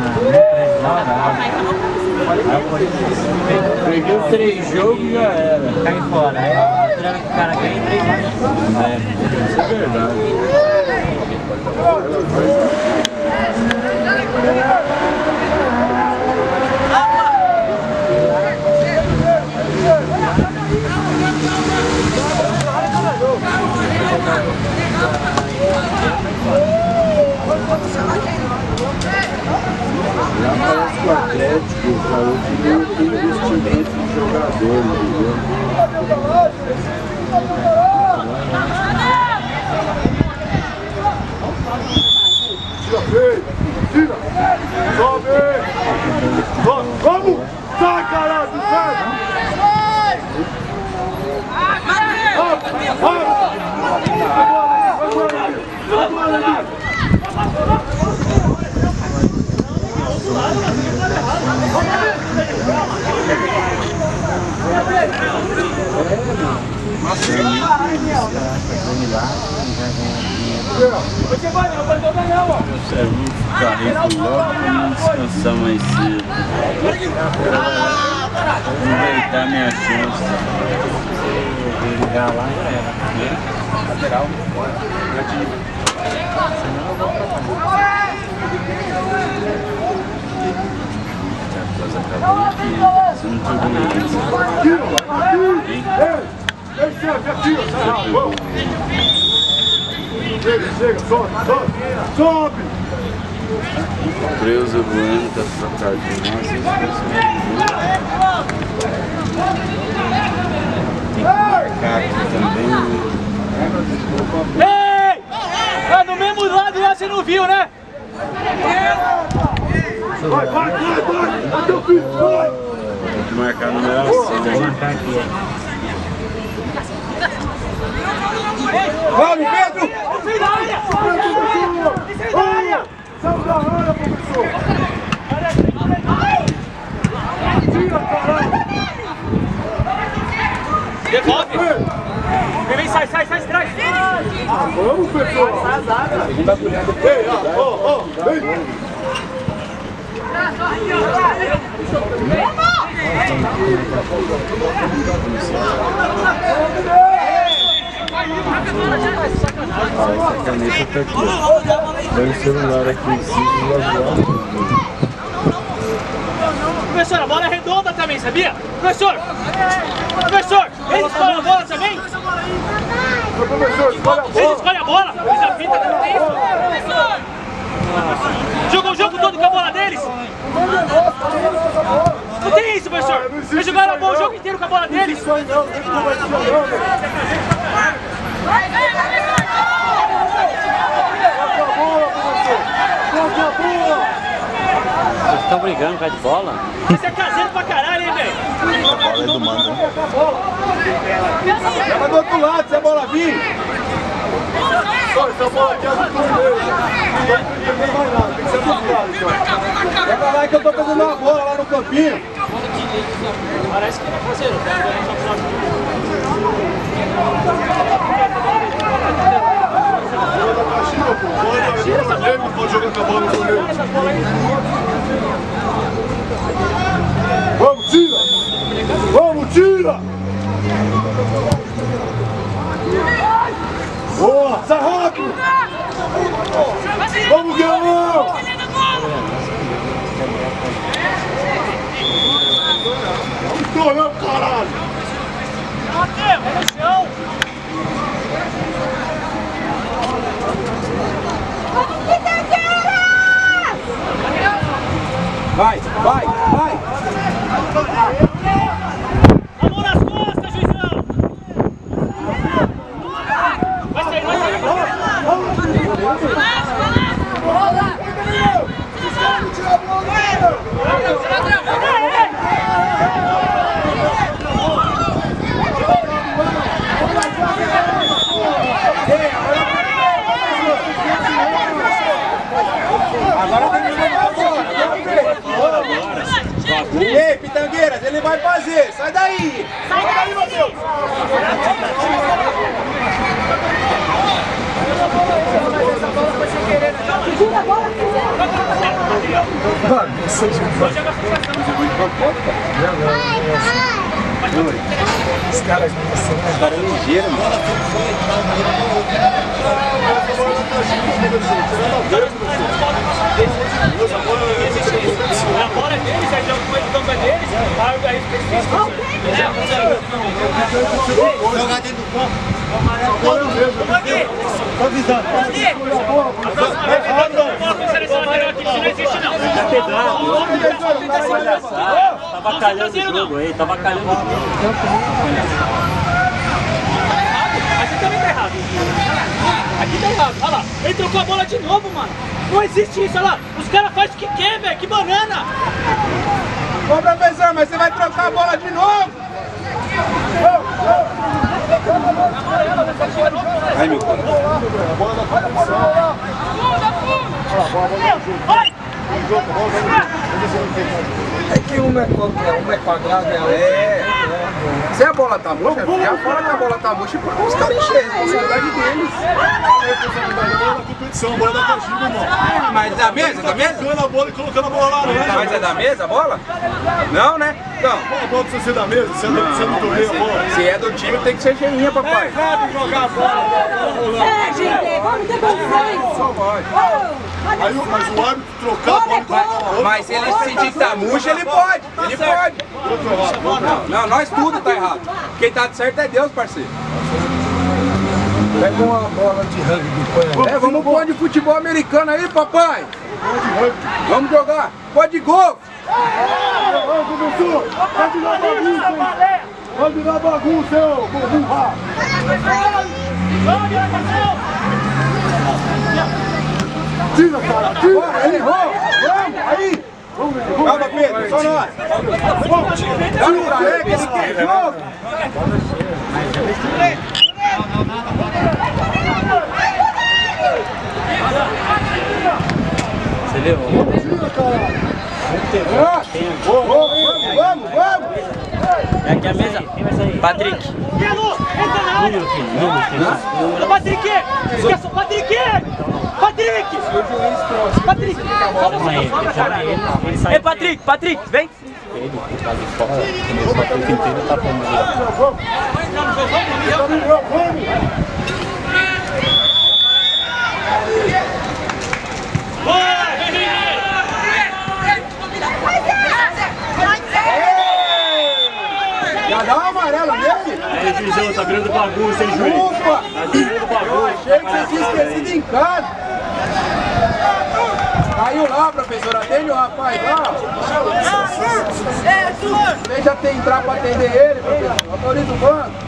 a... perdeu 3 jogos e já era. Cai fora. Aí esperando que o cara ganhe 3 jogos. É, isso é verdade. Já parece que o Atlético falou que não tem investimento de jogador, entendeu? Tira feio! Tira! Sobe! Vamos! Sai, caralho! Sai! Serve um carrego logo para não descansar mais cedo. Aproveitar minha chance. Se ligar lá, já era. Lateral. Você não jogou ninguém. Chega, sobe! Creuza Bueno tá trocadinho. Tem que marcar aqui também. Ei! Tá do mesmo lado lá, você não viu, né? Vai, teu filho, vai! Tem que marcar a numeração. Vou marcar aqui, Vamos, Pedro! Sai da área! Sai da área! Sai da área, professor! Tira, caralho! Devolve! Vem, sai, traz! Ah, vamos, pessoal! Sai a zaga! Ei, ó, vem! Essa caneta tá aqui. Põe o celular aqui em cima e Professor, a bola é redonda também, sabia? Professor, eles escolhem a bola também? Eles escolhem a bola? Eles apitam também isso? Jogam o jogo todo com a bola deles? Não tem isso, professor! Eles jogaram o jogo inteiro com a bola deles! Vocês estão brigando por causa de bola? Você é caseiro pra caralho, hein, velho? a bola é do mando, né? Joga do outro lado, se a bola vir! Essa bola aqui é do turno. Não tem mais nada, tem que ser do outro lado, então. Joga lá que eu tô pegando uma bola lá no campinho. Parece que é caseiro. Pode jogar com a bola no goleiro. Vamos, tira! Vamos, tira! Boa, sai rápido! Vamos, Guilherme! Tô olhando, caralho! Mateus, no chão! Vai! A mão nas costas, juizão! Vai sair! Agora tem que jogar a bola! Ei, Pitangueiras, ele vai fazer! Sai daí! Sai daí, Matheus! Segura a bola, Os caras ligeiros, mano. A bola é deles, aí joga com ele, o campo é deles, aí Jogar dentro do campo. Tô avisando. a próxima vez que eu vou com a seleção lateral aqui, isso não existe não. Tá bacalhando o jogo aí, tá bacalhando o jogo. Mas você também tá errado. Aqui tá errado, olha lá. Ele trocou a bola de novo, mano. Não existe isso, olha lá. Os caras fazem o que quer, velho. Que banana. Ô, professor, mas você vai trocar a bola de novo? Ai, meu Deus. É que uma é quadrada e a outra Se a bola tá murcha, já fala que a bola tá murcha porque os caras encherem, a responsabilidade deles. A bola da caixinha, irmão. Mas da mesa? Colocando a bola e colocando a bola lá, né? Mas é da mesa a bola? Não, né? Então, A bola precisa ser da mesa, se é do torneio a bola. se é do time tem que ser cheinha, papai. Sabe jogar a bola. É, gente, vamos ter condições. Aí, mas o árbitro trocar a bola. Mas se ele sentir que tá murcha, ele pode. Ele pode. Não, nós tudo tá errado. Quem tá certo é Deus, parceiro. Pega uma bola de rugby. É, vamos pôr de futebol americano aí, papai. Vamos jogar. Pode de golfe. Pode virar bagunça, hein? Pode virar bagunça, ô burra! Tira, cara, tira! Bora, ele errou! Vamos, aí! Calma, Pedro, só nós! Dá pra ele que ele quer jogo! Você viu? Tira, cara! Vamos! É aqui a mesa. Patrick. Ô, Patrick! Esquece o Patrick! Patrick! Patrick! Ei, Patrick, vem! Ele que tá de fora, começou a tempo inteiro tá pondo Já dá uma amarela nele? Aí, Juizão, tá virando bagunça, hein, juiz? Opa! Tá virando bagunça. Achei que você tinha esquecido em casa. Caiu lá, professora. Atende o rapaz lá. Deixa eu entrar pra atender ele, professor. Autoriza o banco.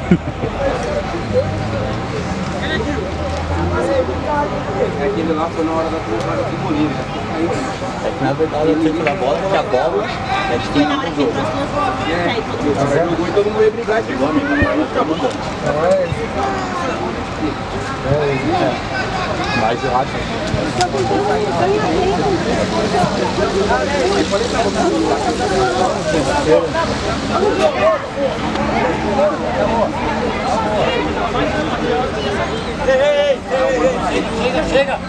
Aquele lá foi na hora da porrada do Bolívia. É que na verdade eu tenho da bola, porque a bola é de quem não tem jogo. Você jogou e todo mundo ia brigar de nome. Mas eu acho Chega!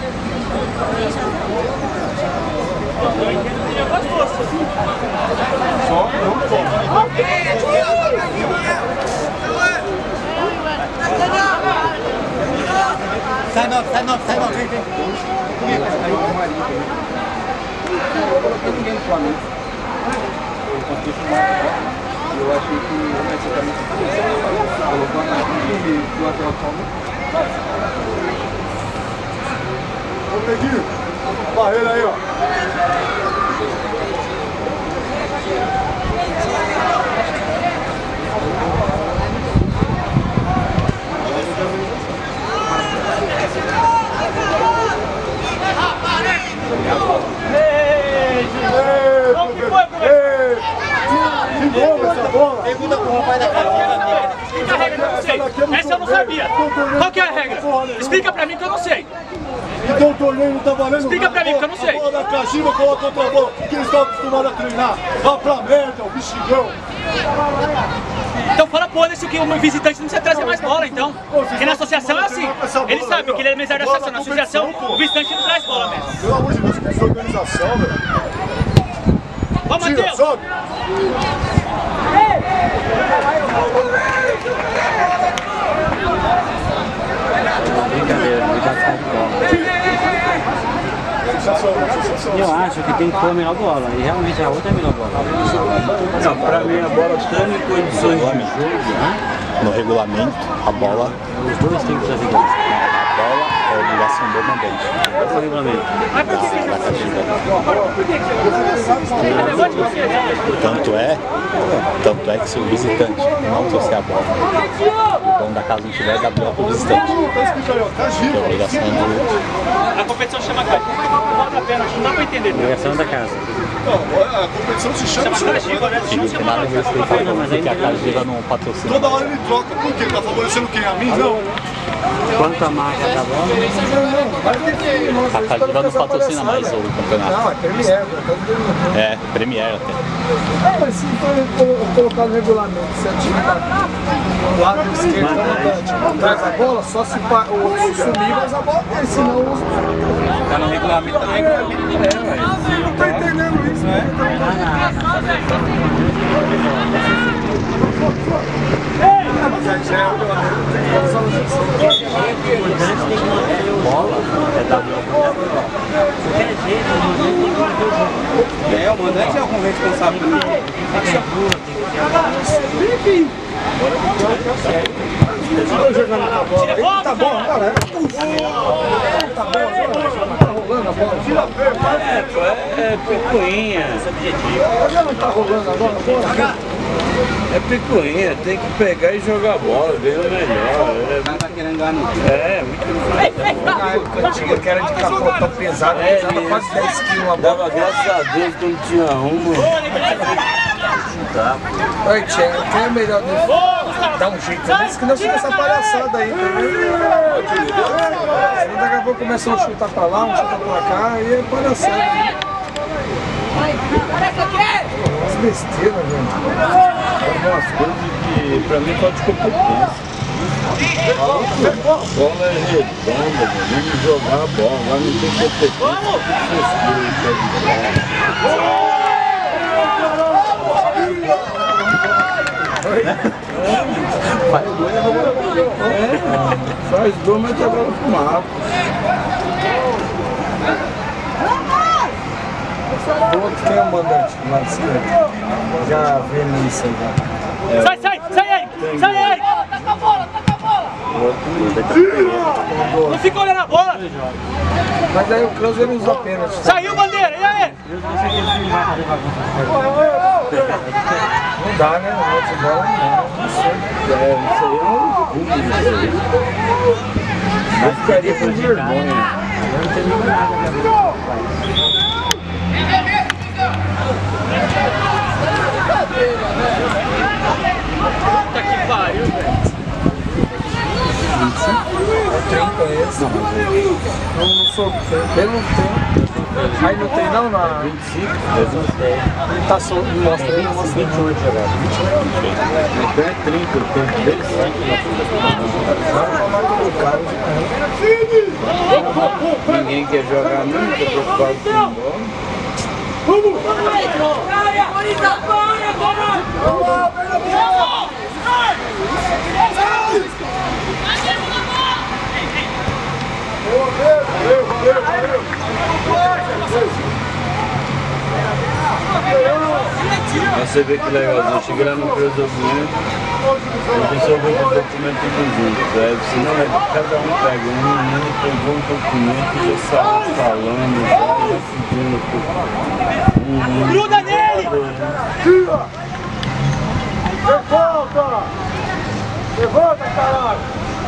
Sai não, vem. Eu coloquei ninguém no Flamengo. Eu achei que vai ser também colocou na frente do lateral Flamengo. Ô, Pedrinho, barreira aí, ó. Pergunta pro rapaz da casa. Essa eu não sabia. Qual que é a regra? Explica pra mim que eu não sei. Então o torneio não tá valendo. Explica pra mim que eu não sei. A bola da Cajiba coloca outra bola que eles estão acostumados a treinar. Vá pra merda, o bexigão. Então fala pro Anderson que o visitante não precisa trazer mais bola, então. Porque na associação é assim. Ele sabe que ele é mesário da associação. Na associação, o visitante não traz bola mesmo. Pelo amor de Deus, que desorganização, velho. Vamos, Tira, Matheus! sobe. Brincadeira, ele já sai de bola. Eu acho que tem que pôr a melhor bola, e realmente a outra é a melhor bola. Não, pra mim a bola está em condições de jogo, né? no regulamento, a bola, Os dois têm que trazer gols. a bola é obrigação do mandante. Qual foi o regulamento? Da Tanto é que se o visitante não trouxer a bola, o dono da casa não tiver, dá bola pro visitante. É obrigação do... A competição chama Cajiba, não vale a pena, não dá pra entender. Obrigação da casa. Não, a competição se chama Cajiba, né? E não tem nada a ver com isso que ele falou, porque a Cajiba não patrocina. Toda hora ele troca. Por quê? Tá favorecendo quem? A mim? Não. Quanto a marca da bola? A Cajiba não patrocina mais o campeonato. Não, é Premier. É, Premier até. Mas se for colocar no regulamento, se a time tá do lado esquerdo, não traz a bola, só se o outro sumir, mas a bola tem, senão os... Tá no regulamento, tá no regulamento. Não tô entendendo isso, né? É, o mandante é o responsável. Enfim, Tá bom, cara. Tá bom, tá rolando a bola. É picuinha. Não tá rolando a bola. É picuinha, tem que pegar e jogar a bola, ver o melhor. O cara tá querendo ganhar no jogo. É, muito Na época antiga que era de capotão pesado, pesava quase 10 quilos a bola. dava graças a Deus que não tinha uma. Oi, Tchê, quem é melhor dele? Dá um jeito nisso que não fica essa palhaçada aí, entendeu? Daqui a pouco começa um chutar pra lá, um chutar pra cá, e é palhaçada. As besteiras, velho. Algumas coisas que pra mim falta de competência. A bola é redonda, vamos jogar a bola, lá não tem competência. Faz gol, mas a bola pro mato. O outro quem é o mandante lá de esquerda? Já vendo isso aí. Sai, Eric! Sai, Eric! Taca a bola! Não fica olhando a bola! Mas aí o Klaus ele usa pênalti. Saiu, bandeira! E aí? Não dá, né? Não outro bola não. Isso aí é um rumo. Eu ficaria com vergonha. Puta que pariu, velho. 30 esse. Não sou. Ele não tem. Aí não tem não na 25, ele tá só. Mostra ele, mostra 28 agora. Então é 30, eu tenho 35. Ninguém quer jogar nunca, preocupado com o bola. Você vê que legalzinho, chega lá no resolvimento, a pessoa vai com o documento conjunto, aí você não é, cada um pega um menino, pegou um documento, já sai falando, já decidindo Gruda nele! Levanta, caralho!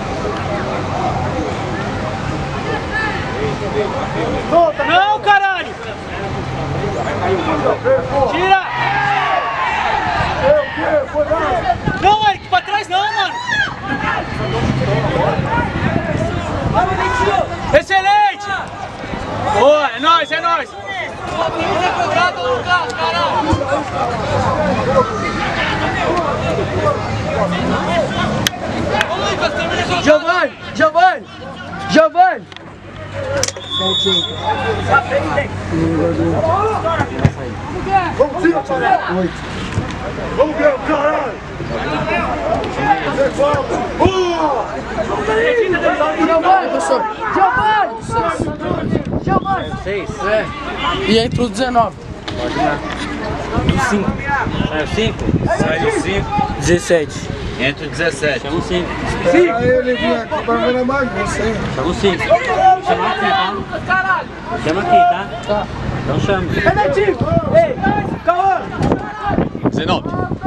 Não, caralho! Tira! Não, Eric, pra trás não, mano! Excelente! Boa, é nóis, é nóis! Giovanni! Vamos ver o caralho! Giovanni, professor! Giovanni! 6? E entra o 19. Pode ir lá. 5. Saiu 5? Saiu 5, 17. entra o 17. Chama o 5. Aí ele vinha aqui pra ver a bagunça, hein? Chama o 5. Chama aqui, tá? Chama aqui, tá? Tá. Então chama. Renatinho! Ei! Calma! 19.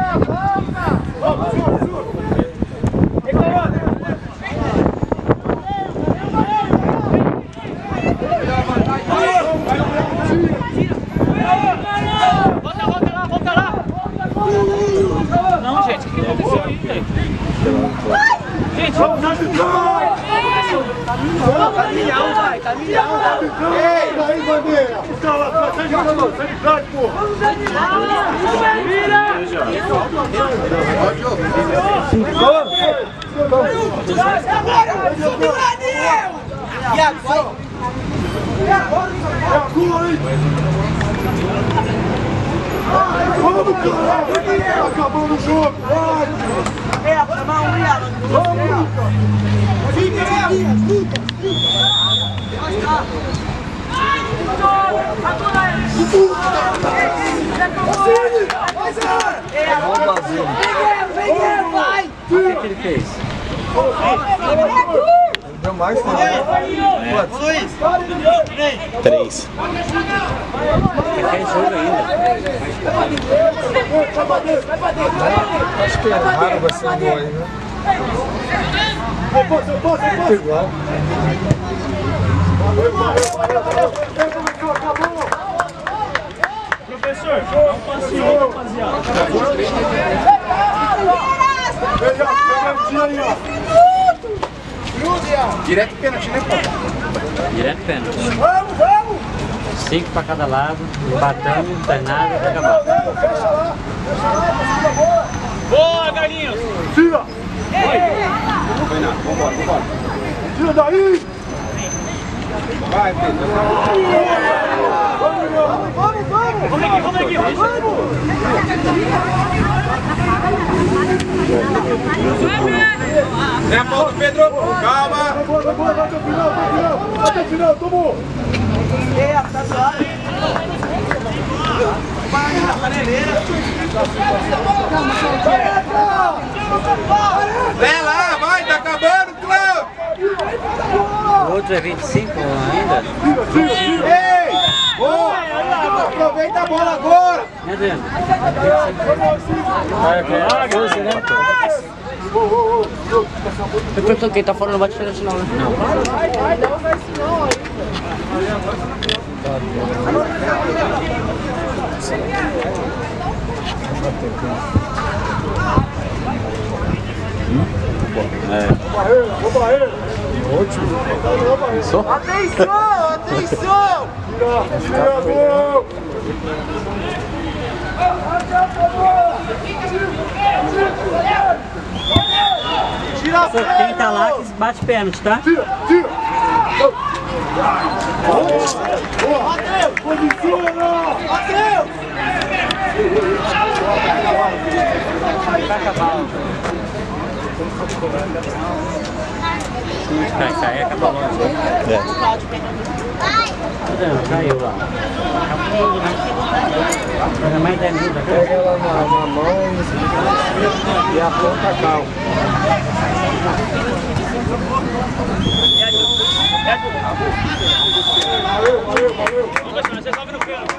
Volta lá! Não, gente, o que aconteceu aí? Gente, vamos lá! Caminhão, vai! Caminhão! Ei, aí, bandeira! Sai de jogador, sai de trás, porra! Vira! E agora? Vamos, caralho! Acabando o jogo! Vai! Vamos! Vai! O que ele fez? Deu mais, né? Quantos? 3. Tem jogo ainda. Acho que é raro vai ser um gol aí, né? Muito igual. Professor, dá um passinho, rapaziada. Direto pênalti, né, pô? Direto pênalti. 5 para cada lado, empatamos, não tem nada, vai acabar. Boa, Galinhos! Tira! Não foi nada, vambora. Tira daí! Vai, Pedro. Vamos aqui. É a falta, Pedro. Calma. Até o final, tomou! Vai lá, vai, tá acabando, Cláudio. O outro é 25 ainda? Ei! Boa! Aproveita a bola agora! Né, Adriano? Eu pergunto quem tá fora não bate pênalti não, né? Atenção! Tira, gol! Quem tá lá que bate pênalti, tá? Tira! Matheus, posiciona! Matheus! Vai acabar. Se cair, acaba logo. Não, caiu lá. Acabou, né? Pega mais 10 minutos. Pega ela na mão e aponta calma. Valeu! Vamos ver se você resolve no pênalti.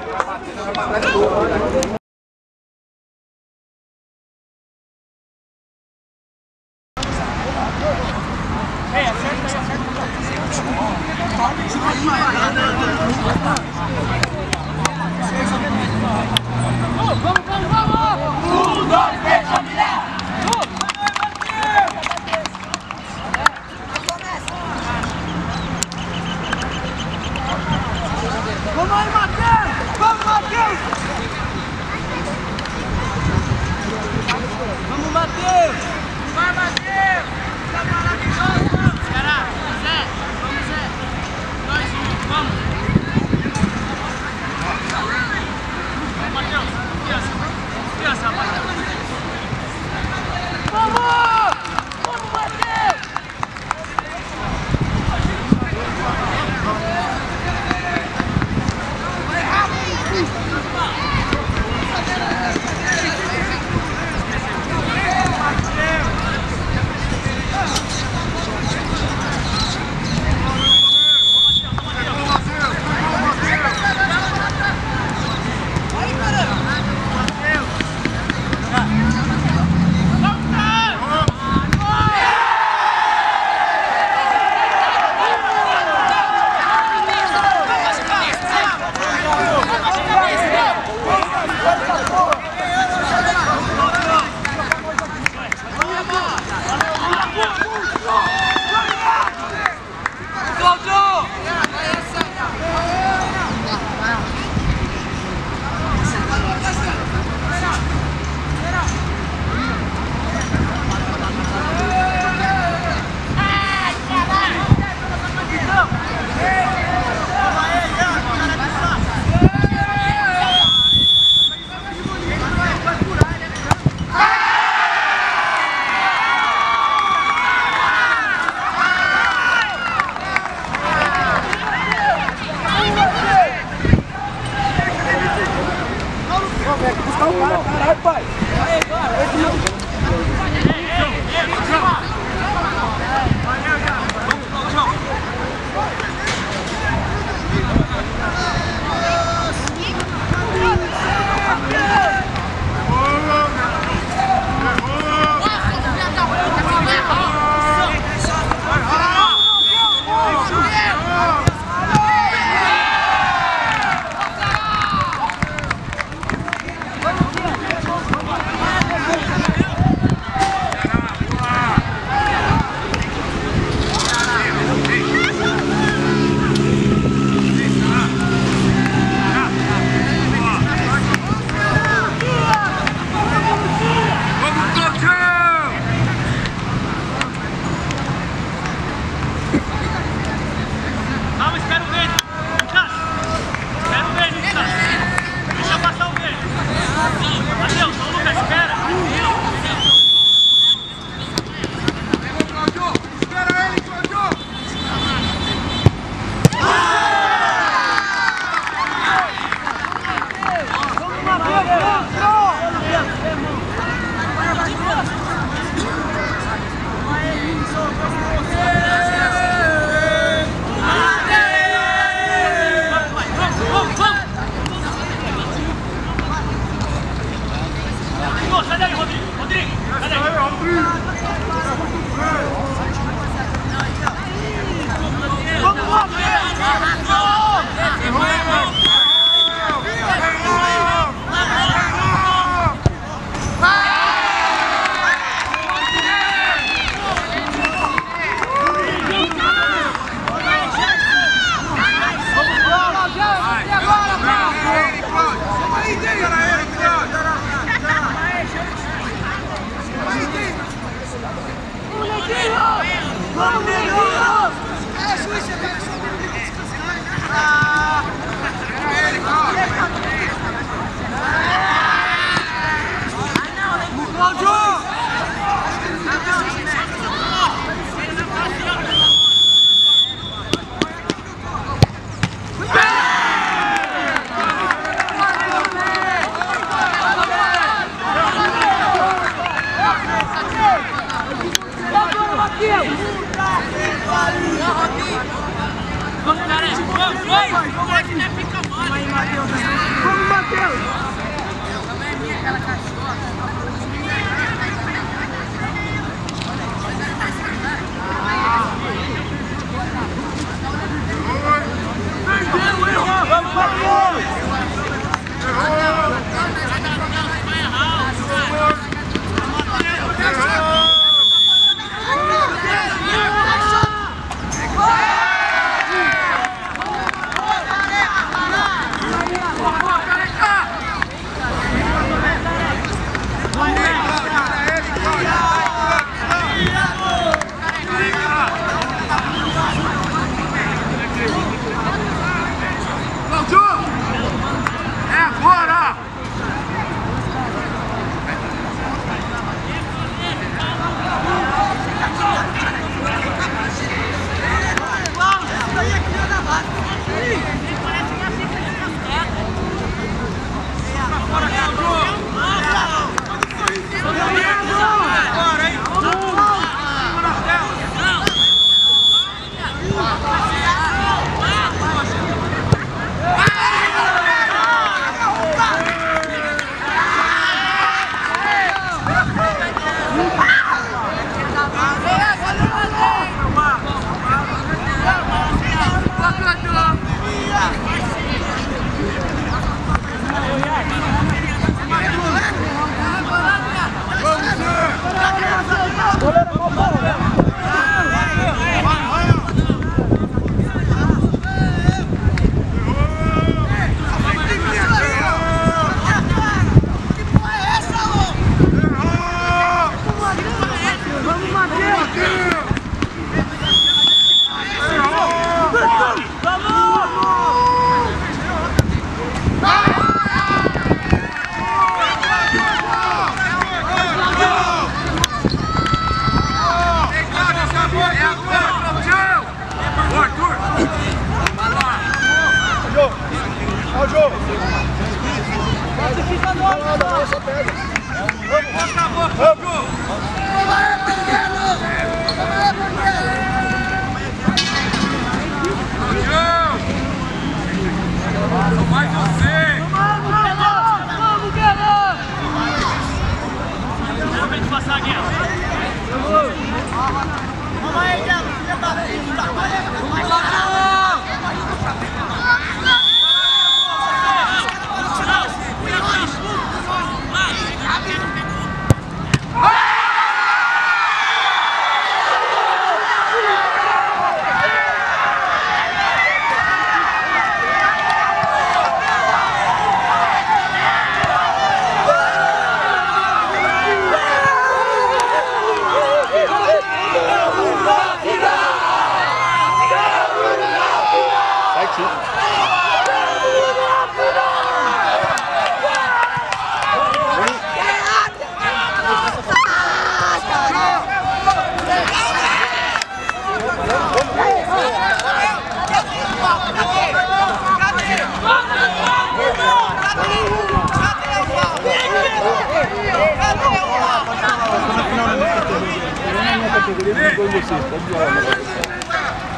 Vamos, Matheus!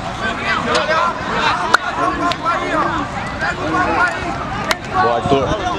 Boa, Arthur.